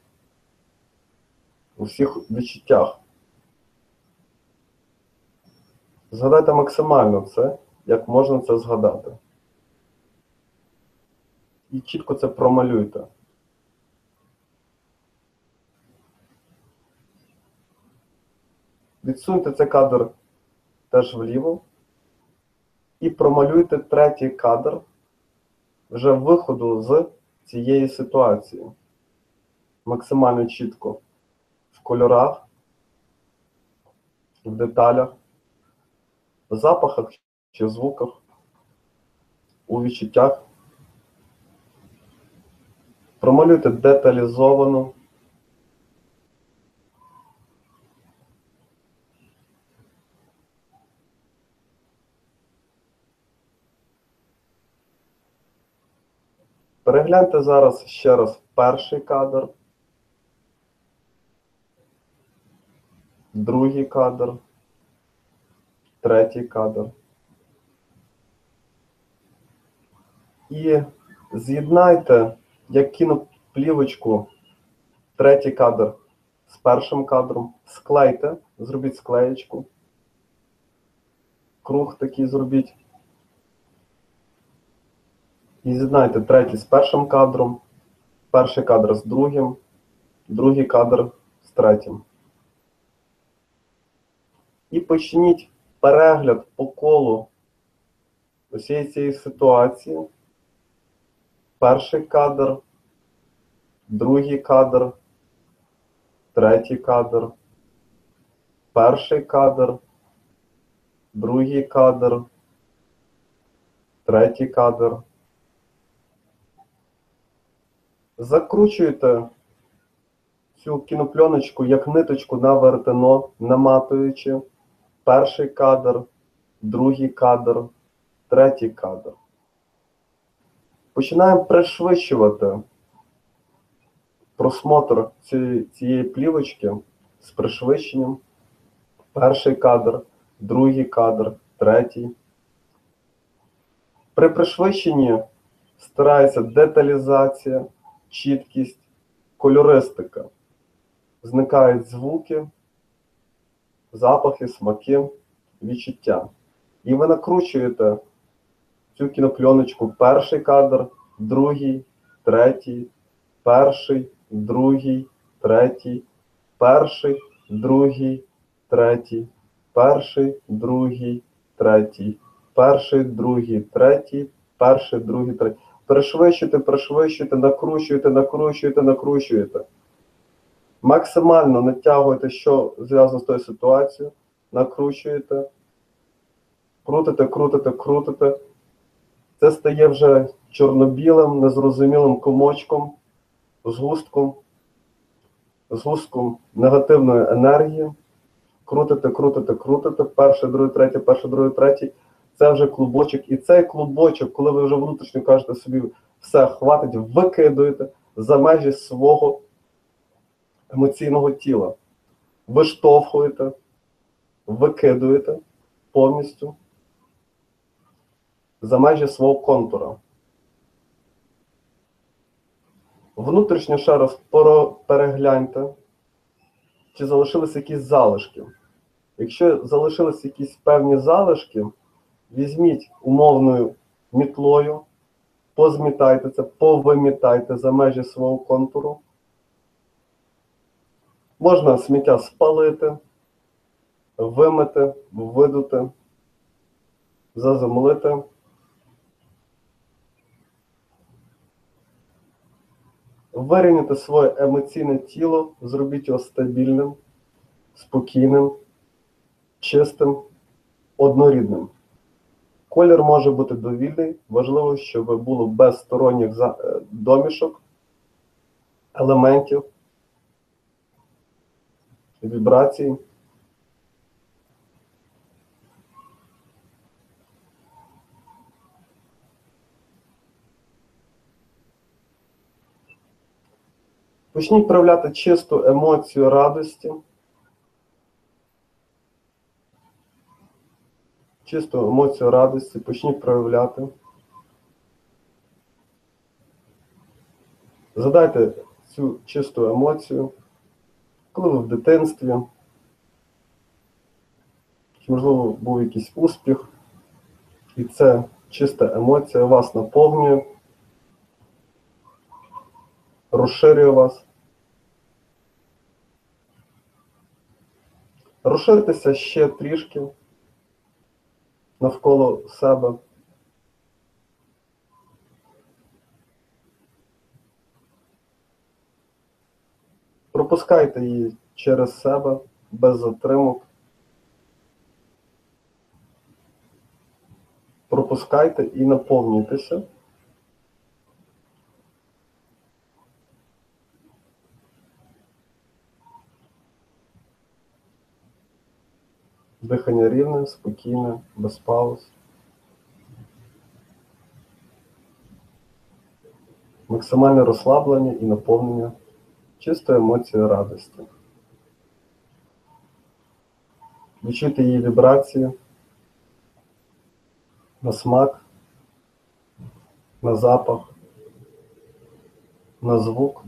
у всіх відчуттях. Згадайте максимально це, як можна це згадати. І чітко це промалюйте. Відсуньте цей кадр теж вліво і промалюйте третій кадр вже виходу з цієї ситуації. Максимально чітко в кольорах, в деталях, в запахах чи звуках, у відчуттях. Промалюйте деталізовано. Перегляньте зараз ще раз перший кадр, другий кадр, третій кадр. І з'єднайте, як кіноплівочку, третій кадр з першим кадром. Склейте, зробіть склеєчку. Круг такий зробіть. І з'єднайте третій з першим кадром, перший кадр з другим, другий кадр з третім. І почніть перегляд по колу усієї цієї ситуації. Перший кадр, другий кадр, третій кадр, перший кадр, другий кадр, третій кадр. Закручуєте цю кінопленочку як ниточку на веретено, наматуючи перший кадр, другий кадр, третій кадр. Починаємо пришвидшувати просмотр цієї плівочки з пришвидшенням. Перший кадр, другий кадр, третій. При пришвидшенні старається деталізація, чіткість, кольористика. Зникають звуки, запахи, смаки, відчуття. І ви накручуєте цю кінопленочку перший кадр, другий, третій, перший, другий, третій, перший, другий, третій, перший, другий, третій, перший, другий, третій, перший, другий, третій. Пришвидшуйте, пришвидшуйте, накручуєте, накручуєте, накручуєте. Максимально натягуєте, що зв'язано з тою ситуацією, накручуєте, крутите, крутите, крутите. Це стає вже чорно-білим, незрозумілим комочком, згустком негативної енергії. Крутите, крутите, крутите, перший, другий, третій, перший, другий, третій. Це вже клубочок. І цей клубочок, коли ви вже внутрішньо кажете собі, все, хватить, викидуєте за межі свого емоційного тіла. Виштовхуєте, викидуєте повністю за межі свого контура. Внутрішньо ще раз перегляньте, чи залишилися якісь залишки. Якщо залишилися якісь певні залишки, візьміть умовною мітлою, позмітайте це, повимітайте за межі свого контуру. Можна сміття спалити, вимити, видути, заземлити. Вирівняйте своє емоційне тіло, зробіть його стабільним, спокійним, чистим, однорідним. Колір може бути довільний, важливо, щоб було без сторонніх домішок, елементів, вібрацій. Почніть проявляти чисту емоцію радості, чисту емоцію радості почніть проявляти. Задайте цю чисту емоцію, коли ви в дитинстві, чи, можливо, був якийсь успіх, і ця чиста емоція вас наповнює, розширює вас. Розширтеся ще трішки навколо себе. Пропускайте її через себе, без затримок. Пропускайте і наповнюйтеся. Дихання рівне, спокійне, без пауз. Максимальне розслаблення і наповнення чистої емоції радості. Відчуйте її вібрації на смак, на запах, на звук,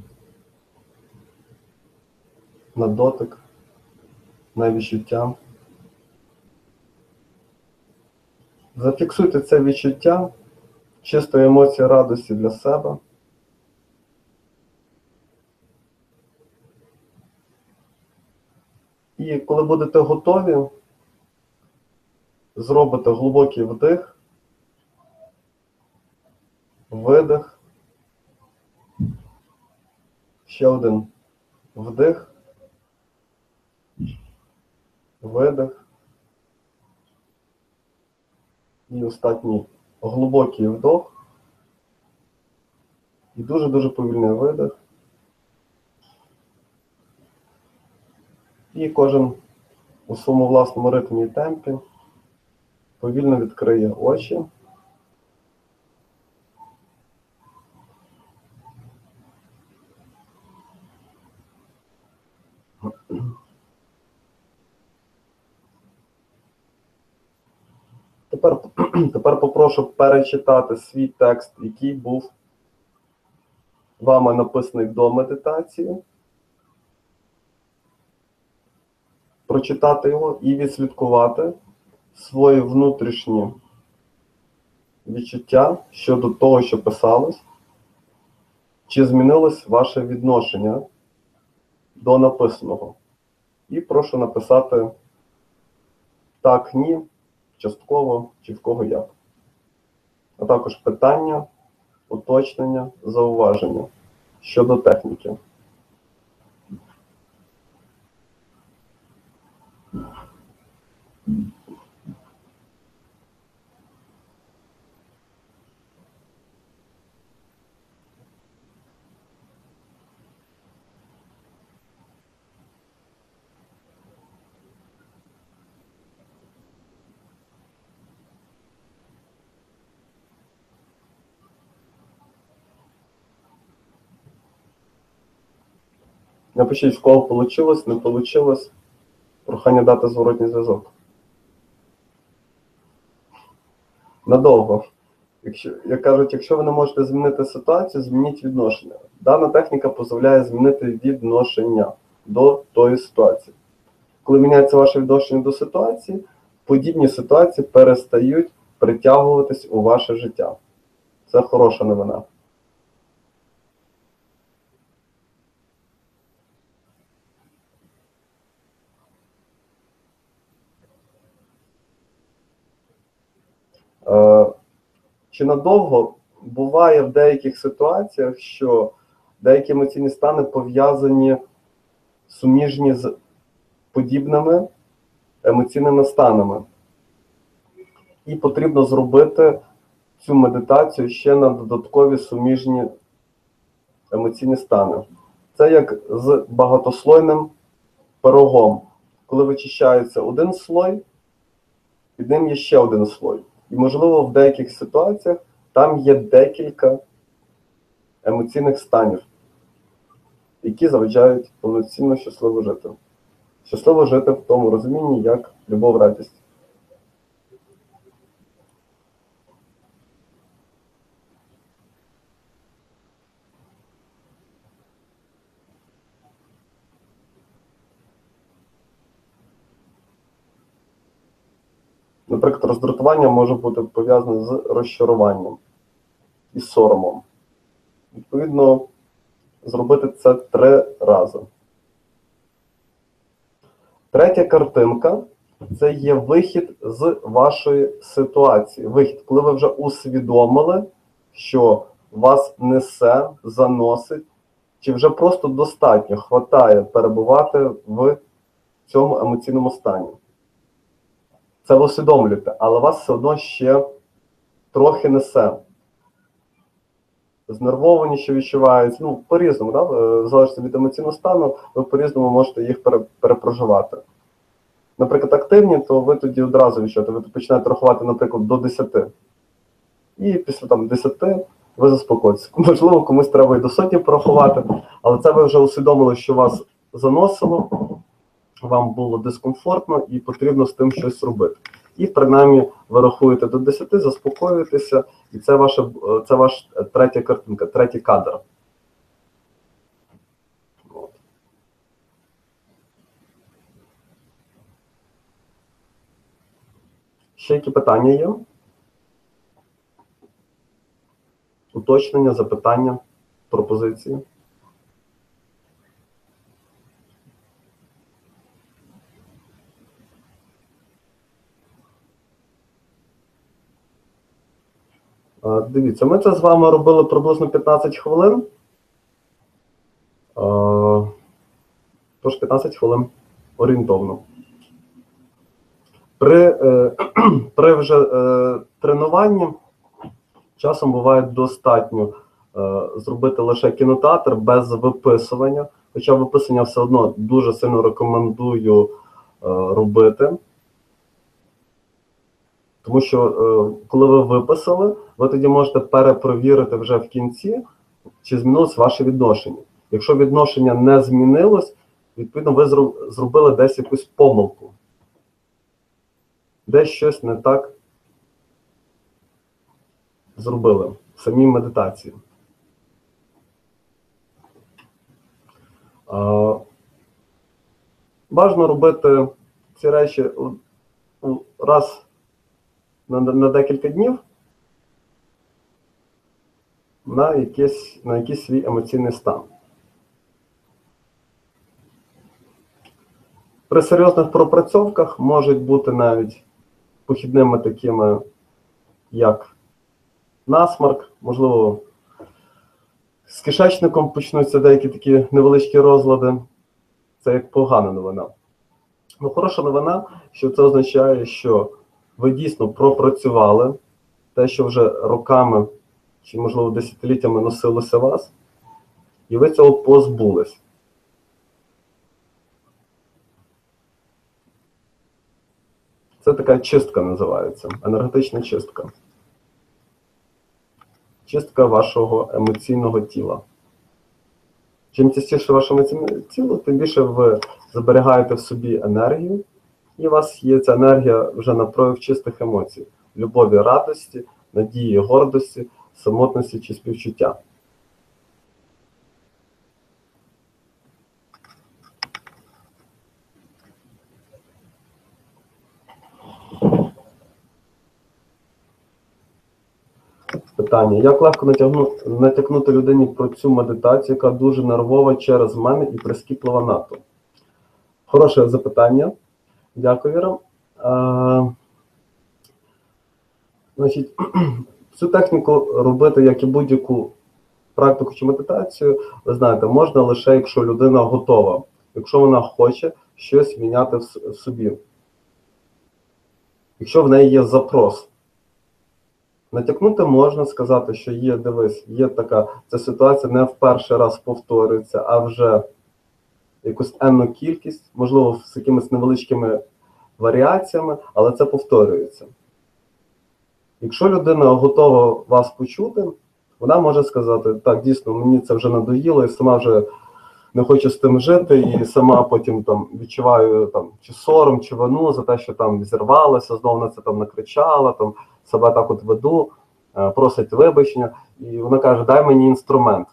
на дотик, на відчуття. Зафіксуйте це відчуття чистої емоції радості для себе. І коли будете готові, зробите глибокий вдих видих, ще один вдих, видих. І останній глибокий вдох. І дуже-дуже повільний видих. І кожен у своєму власному ритмі і темпі повільно відкриє очі. Тепер попрошу перечитати свій текст, який був вами написаний до медитації. Прочитати його і відслідкувати свої внутрішні відчуття щодо того, що писалось, чи змінилось ваше відношення до написаного. І прошу написати так, ні, частково чи в кого як. А також питання, уточнення, зауваження щодо техніки. Напишіть, в кого вийшло, не вийшло. Прохання дати зворотній зв'язок. Надовго. Як кажуть, якщо ви не можете змінити ситуацію, змініть відношення. Дана техніка дозволяє змінити відношення до тої ситуації. Коли міняється ваше відношення до ситуації, подібні ситуації перестають притягуватись у ваше життя. Це хороша новина. Чи надовго буває в деяких ситуаціях, що деякі емоційні стани пов'язані суміжні з подібними емоційними станами. І потрібно зробити цю медитацію ще на додаткові суміжні емоційні стани. Це як з багатослойним пирогом. Коли вичищається один слой, під ним є ще один слой. І, можливо, в деяких ситуаціях там є декілька емоційних станів, які заважають повноцінно щасливо жити. Щасливо жити в тому розумінні, як любов, радість. Наприклад, роздратування може бути пов'язане з розчаруванням і соромом. Відповідно, зробити це 3 рази. Третя картинка – це є вихід з вашої ситуації. Вихід, коли ви вже усвідомили, що вас несе, заносить, чи вже просто достатньо, хватає перебувати в цьому емоційному стані. Це ви усвідомлюєте, але вас все одно ще трохи несе. Знервовані, що відчуваються, ну, по-різному, да? Залежно від емоційного стану, ви по-різному можете їх перепроживати. Наприклад, активні, то ви тоді одразу відчуєте, ви починаєте рахувати, наприклад, до 10. І після там 10 ви заспокоїтеся. Можливо, комусь треба і до 100 порахувати, але це ви вже усвідомили, що вас заносило, вам було дискомфортно і потрібно з тим щось робити. І принаймні ви рахуєте до 10, заспокоюєтеся, і це ваша третя картинка, третій кадр. От. Ще які питання є? Уточнення, запитання, пропозиції? Дивіться, ми це з вами робили приблизно 15 хвилин. Тож 15 хвилин орієнтовно. При вже тренуванні часом буває достатньо зробити лише кінотеатр без виписування. Хоча виписання все одно дуже сильно рекомендую робити. Тому що, коли ви виписали, ви тоді можете перепровірити вже в кінці, чи змінилось ваше відношення. Якщо відношення не змінилось, відповідно, ви зробили десь якусь помилку. Десь щось не так зробили в самій медитації. Бажано робити ці речі раз на декілька днів на якийсь свій емоційний стан. При серйозних пропрацьовках можуть бути навіть похідними такими, як насморк, можливо, з кишечником почнуться деякі такі невеличкі розлади. Це як погана новина. Ну, хороша новина, що це означає, що ви дійсно пропрацювали те, що вже роками чи, можливо, десятиліттями носилося вас, і ви цього позбулись. Це така чистка називається, енергетична чистка. Чистка вашого емоційного тіла. Чим частіше ваше емоційне тіло, тим більше ви зберігаєте в собі енергію, і у вас є ця енергія вже на прояв чистих емоцій. Любові, радості, надії, гордості, самотності чи співчуття. Питання. Як легко натякнути людині про цю медитацію, яка дуже нервова через мене і прискіплива надто? Хороше запитання. Дякую, Віра. Значить, цю техніку робити, як і будь-яку практику чи медитацію, ви знаєте, можна лише, якщо людина готова, якщо вона хоче щось міняти в собі. Якщо в неї є запрос. Натякнути можна сказати, що є, дивись, є така, ця ситуація не в перший раз повторюється, а вже якусь енну кількість, можливо, з якимись невеличкими варіаціями, але це повторюється. Якщо людина готова вас почути, вона може сказати, так, дійсно, мені це вже надоїло, і сама вже не хочу з тим жити, і сама потім там відчуваю там, чи сором, чи вину за те, що там зірвалася, знову на це там накричала, там себе так от веду, просить вибачення, і вона каже, дай мені інструмент.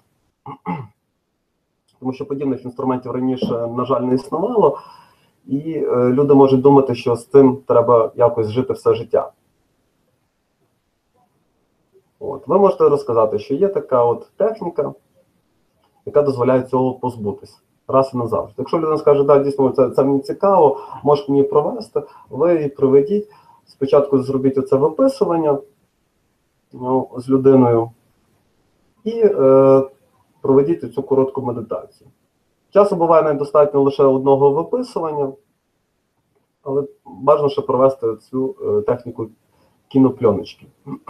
Тому що подібних інструментів раніше, на жаль, не існувало, і люди можуть думати, що з цим треба якось жити все життя. От. Ви можете розказати, що є така от техніка, яка дозволяє цього позбутись раз і назавжди. Якщо людина скаже, да, дійсно, це мені цікаво, можеш мені провести, ви її проведіть. Спочатку зробіть оце виписування з людиною і проведіть цю коротку медитацію. Часом буває недостатньо лише одного виписування, але бажано ще провести цю техніку кінопльоночки.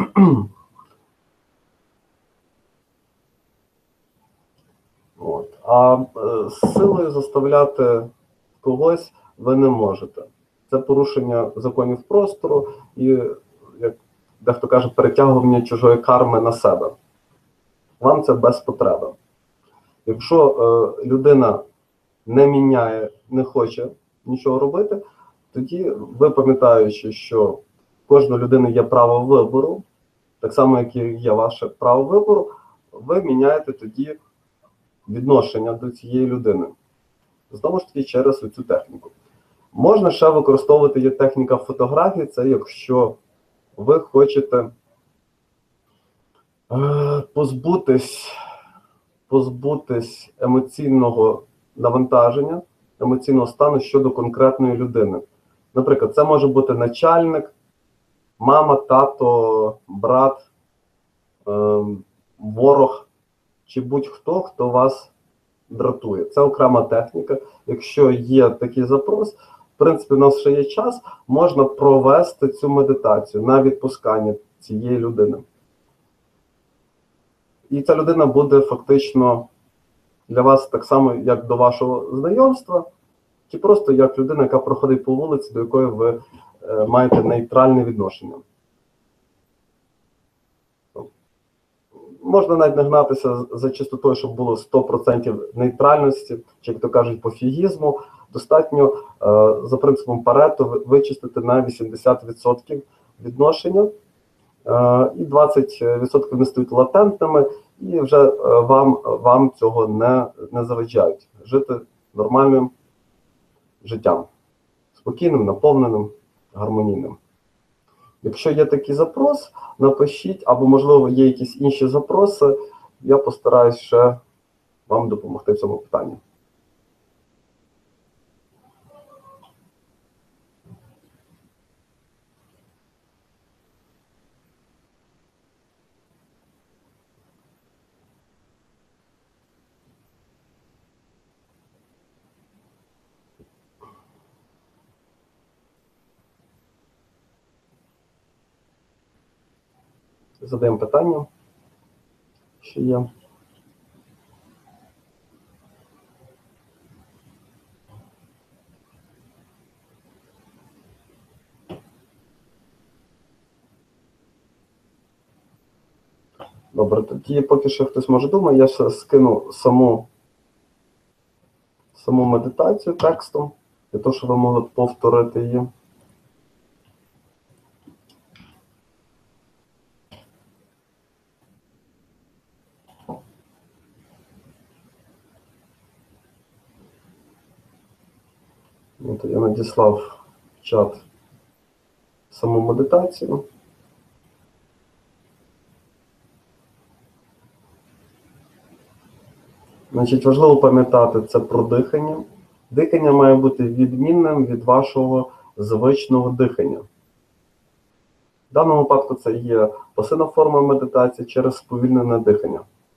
От. А силою заставляти когось ви не можете. Це порушення законів простору і, як дехто каже, перетягування чужої карми на себе. Вам це без потреби. Якщо людина не міняє, не хоче нічого робити, тоді ви, пам'ятаючи, що в кожної людини є право вибору, так само, як і є ваше право вибору, ви міняєте тоді відношення до цієї людини. Знову ж таки, через цю техніку. Можна ще використовувати є техніка фотографії, це якщо ви хочете позбутись емоційного навантаження, емоційного стану щодо конкретної людини. Наприклад, це може бути начальник, мама, тато, брат, ворог чи будь-хто, хто вас дратує. Це окрема техніка. Якщо є такий запрос, в принципі, у нас ще є час, можна провести цю медитацію на відпускання цієї людини. І ця людина буде фактично для вас так само, як до вашого знайомства, чи просто як людина, яка проходить по вулиці, до якої ви маєте нейтральне відношення. Можна навіть не гнатися за чистотою, щоб було 100% нейтральності, чи, як то кажуть, пофігізму. Достатньо за принципом Парето вичистити на 80% відношення, і 20% вони стають латентними, і вже вам цього не заважають. Жити нормальним життям. Спокійним, наповненим, гармонійним. Якщо є такий запрос, напишіть, або, можливо, є якісь інші запроси, я постараюсь ще вам допомогти в цьому питанні. Задаємо питання, що є. Добре, тоді поки що хтось може думати, я ще скину саму медитацію текстом, для того, щоб ви могли повторити її. От я надіслав в чат саму медитацію. Значить, важливо пам'ятати це про дихання. Дихання має бути відмінним від вашого звичного дихання. В даному випадку це є пасивна форма медитації через сповільнене дихання.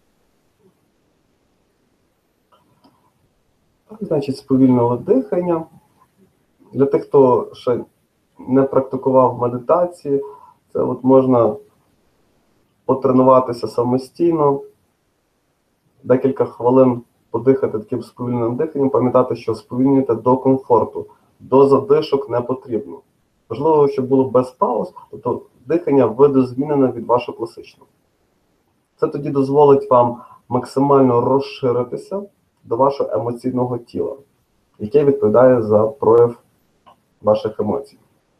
Так, значить, сповільнило дихання. Для тих, хто ще не практикував медитації, це от можна потренуватися самостійно, декілька хвилин подихати таким сповільненим диханням, пам'ятати, що сповільнюєте до комфорту, до задишок не потрібно. Важливо, щоб було без пауз, тобто дихання видозмінене від вашого класичного. Це тоді дозволить вам максимально розширитися до вашого емоційного тіла, яке відповідає за прояв ваших емоцій.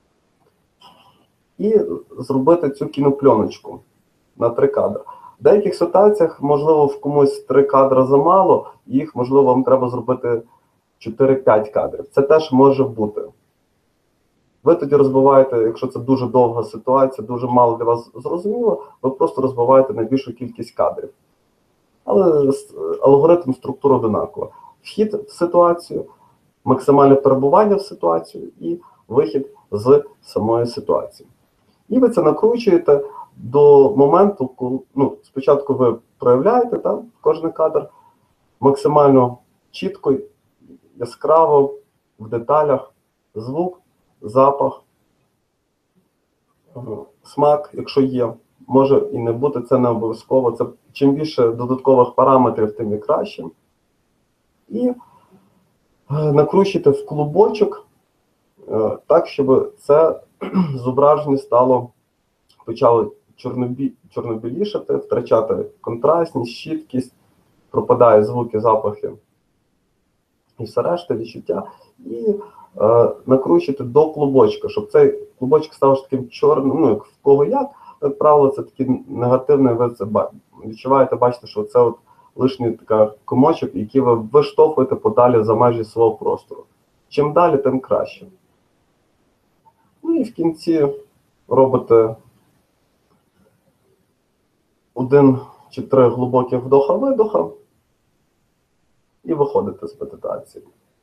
І зробити цю кінопленочку на 3 кадри. В деяких ситуаціях, можливо, в комусь 3 кадри замало, їх, можливо, вам треба зробити 4-5 кадрів. Це теж може бути. Ви тоді розбиваєте, якщо це дуже довга ситуація, дуже мало для вас зрозуміло, ви просто розбиваєте на більшу кількість кадрів. Але алгоритм, структура одинакова. Вхід в ситуацію, максимальне перебування в ситуацію і вихід з самої ситуації. І ви це накручуєте до моменту, коли спочатку ви проявляєте кожен кадр максимально чітко, яскраво, в деталях, звук, запах, смак, якщо є. Може і не бути, це не обов'язково. Це чим більше додаткових параметрів, тим і краще. І накручуйте в клубочок так, щоб це зображення почало чорнобілішати, втрачати контрастність, чіткість, пропадає звуки, запахи і все решта, відчуття. І накручуйте до клубочка, щоб цей клубочок став таким чорним, як в кого як правило, це такий негативний, ви це відчуваєте, бачите, що це лишній така комочок, який ви виштовхуєте подалі за межі свого простору. Чим далі, тим краще. І в кінці робите 1 чи 3 глибоких вдоха-видоха і виходите з медитації.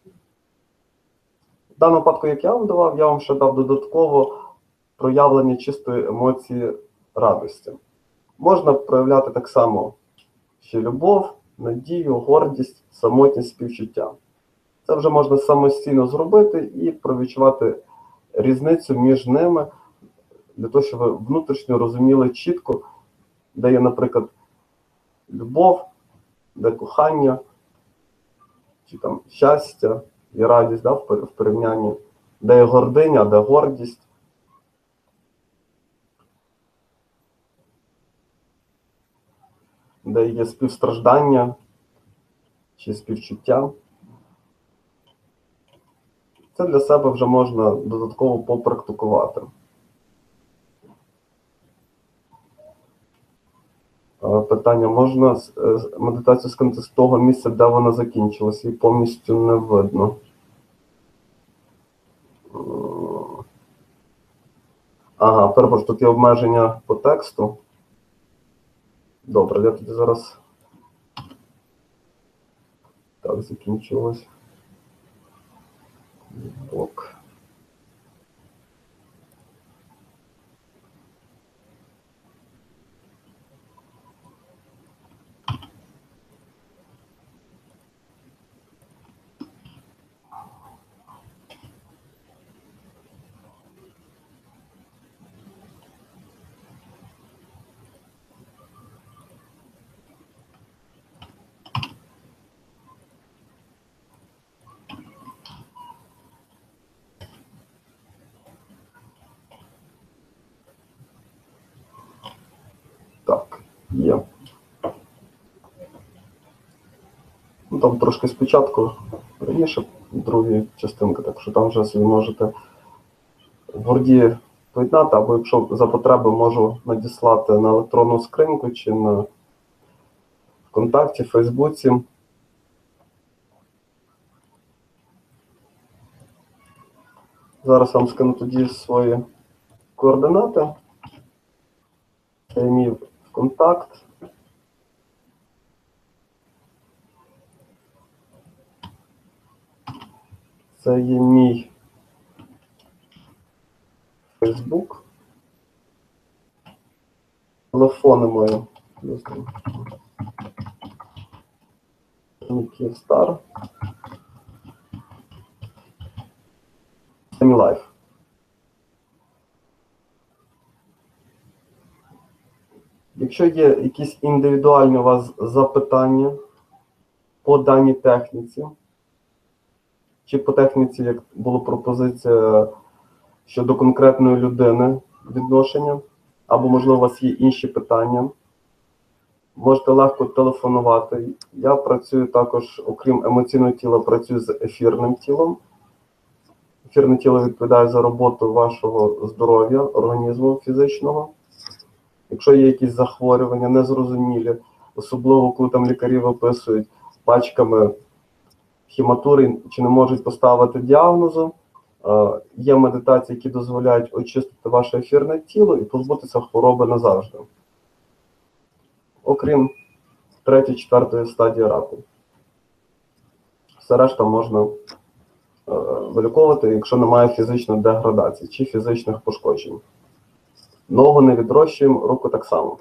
В даному випадку, як я вам давав, я вам ще дав додатково проявлення чистої емоції радості. Можна проявляти так само ще любов, надію, гордість, самотність, співчуття. Це вже можна самостійно зробити і провідчувати різницю між ними, для того, щоб ви внутрішньо розуміли чітко, де є, наприклад, любов, де кохання, чи там щастя і радість, да, в порівнянні, де є гординя, де гордість. Де є співстраждання чи співчуття. Це для себе вже можна додатково попрактикувати. Питання: можна медитацію скинути з того місця, де вона закінчилась, і повністю не видно. Ага, перепрошую, тут є обмеження по тексту. Добре, я тоді зараз... Так, закінчилось. Ок. Так, є. Ну, там трошки спочатку раніше, другі частинки, так що там вже собі можете в Word поєднати, або якщо за потреби можу надіслати на електронну скриньку чи на ВКонтакті, Фейсбуці. Зараз вам скину тоді свої координати. Це мій контакт. Це є мій Facebook. Телефони мої. Київстар. Семілайф. Якщо є якісь індивідуальні у вас запитання по даній техніці, чи по техніці, як була пропозиція щодо конкретної людини відношення, або, можливо, у вас є інші питання, можете легко телефонувати. Я працюю також, окрім емоційного тіла, працюю з ефірним тілом. Ефірне тіло відповідає за роботу вашого здоров'я, організму фізичного. Якщо є якісь захворювання незрозумілі, особливо коли там лікарі виписують пачками хематури чи не можуть поставити діагнозу, є медитації, які дозволяють очистити ваше ефірне тіло і позбутися хвороби назавжди. Окрім 3-4 стадії раку. Все решта можна виліковувати, якщо немає фізичної деградації чи фізичних пошкоджень. Ногу не відрощуємо, руку так само.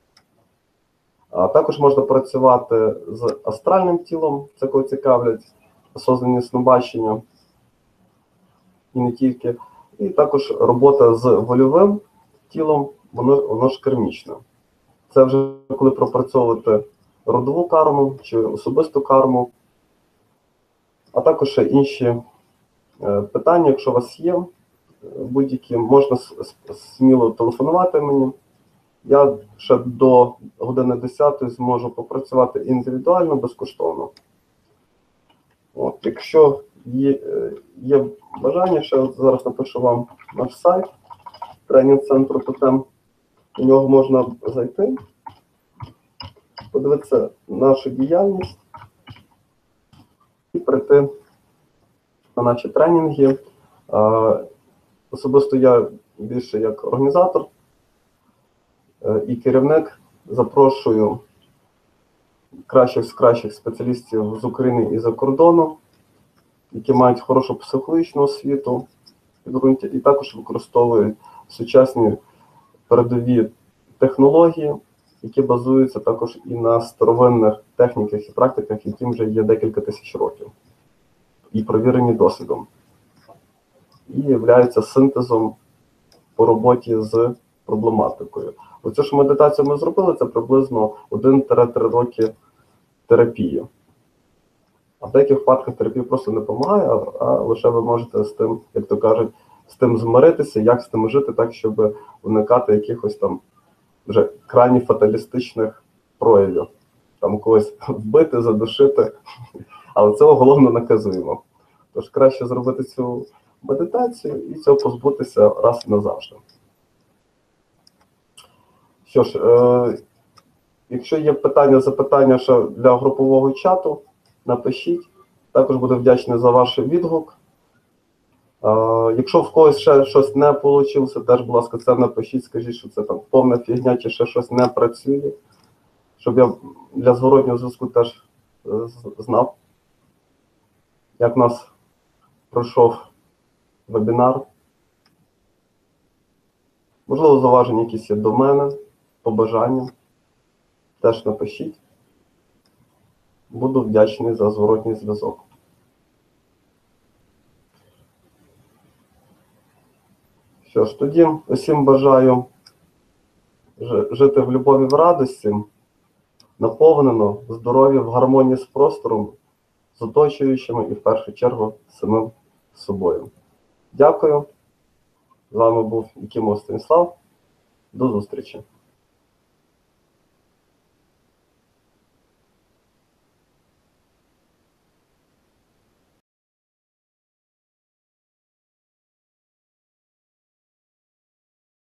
А також можна працювати з астральним тілом, це коли цікавлять осознанні снобачення, і не тільки. І також робота з вольовим тілом, воно ж кармічне. Це вже коли пропрацьовувати родову карму чи особисту карму, а також ще інші питання, якщо у вас є, будь-які, можна сміло телефонувати мені. Я ще до години 10 зможу попрацювати індивідуально, безкоштовно. От, якщо є бажання, ще зараз напишу вам наш сайт тренінг-центру Тотем. У нього можна зайти, подивитися нашу діяльність і прийти на наші тренінги. Особисто я більше як організатор і керівник запрошую кращих з кращих спеціалістів з України і за кордону, які мають хорошу психологічну освіту підґрунтя і також використовують сучасні передові технології які базуються також і на старовинних техніках і практиках, яким вже є декілька тисяч років, і провірені досвідом, і являються синтезом по роботі з проблематикою. Оце ж медитацію ми зробили, це приблизно 1-3 роки терапії. А в деяких випадках терапія просто не допомагає, а лише ви можете з тим, як то кажуть, з тим змиритися, як з тим жити, так, щоб уникати якихось там вже крайні фаталістичних проявів. Там когось вбити, задушити, але це уголовно наказуємо. Тож краще зробити цю медитацію і цього позбутися раз і назавжди. Що ж, якщо є питання, запитання ще для групового чату, напишіть. Також буду вдячний за ваш відгук. Якщо в когось ще щось не вийшло, теж, будь ласка, це напишіть, скажіть, що це там повна фігня, чи ще щось не працює, щоб я для зворотнього зв'язку теж знав, як у нас пройшов вебінар. Можливо, зауваження якісь є до мене, побажання, теж напишіть. Буду вдячний за зворотній зв'язок. Що ж, тоді усім бажаю жити в любові, в радості, наповнено, здоров'я, в гармонії з простором, з оточуючими і в першу чергу з самим собою. Дякую. З вами був Якимов Станіслав. До зустрічі.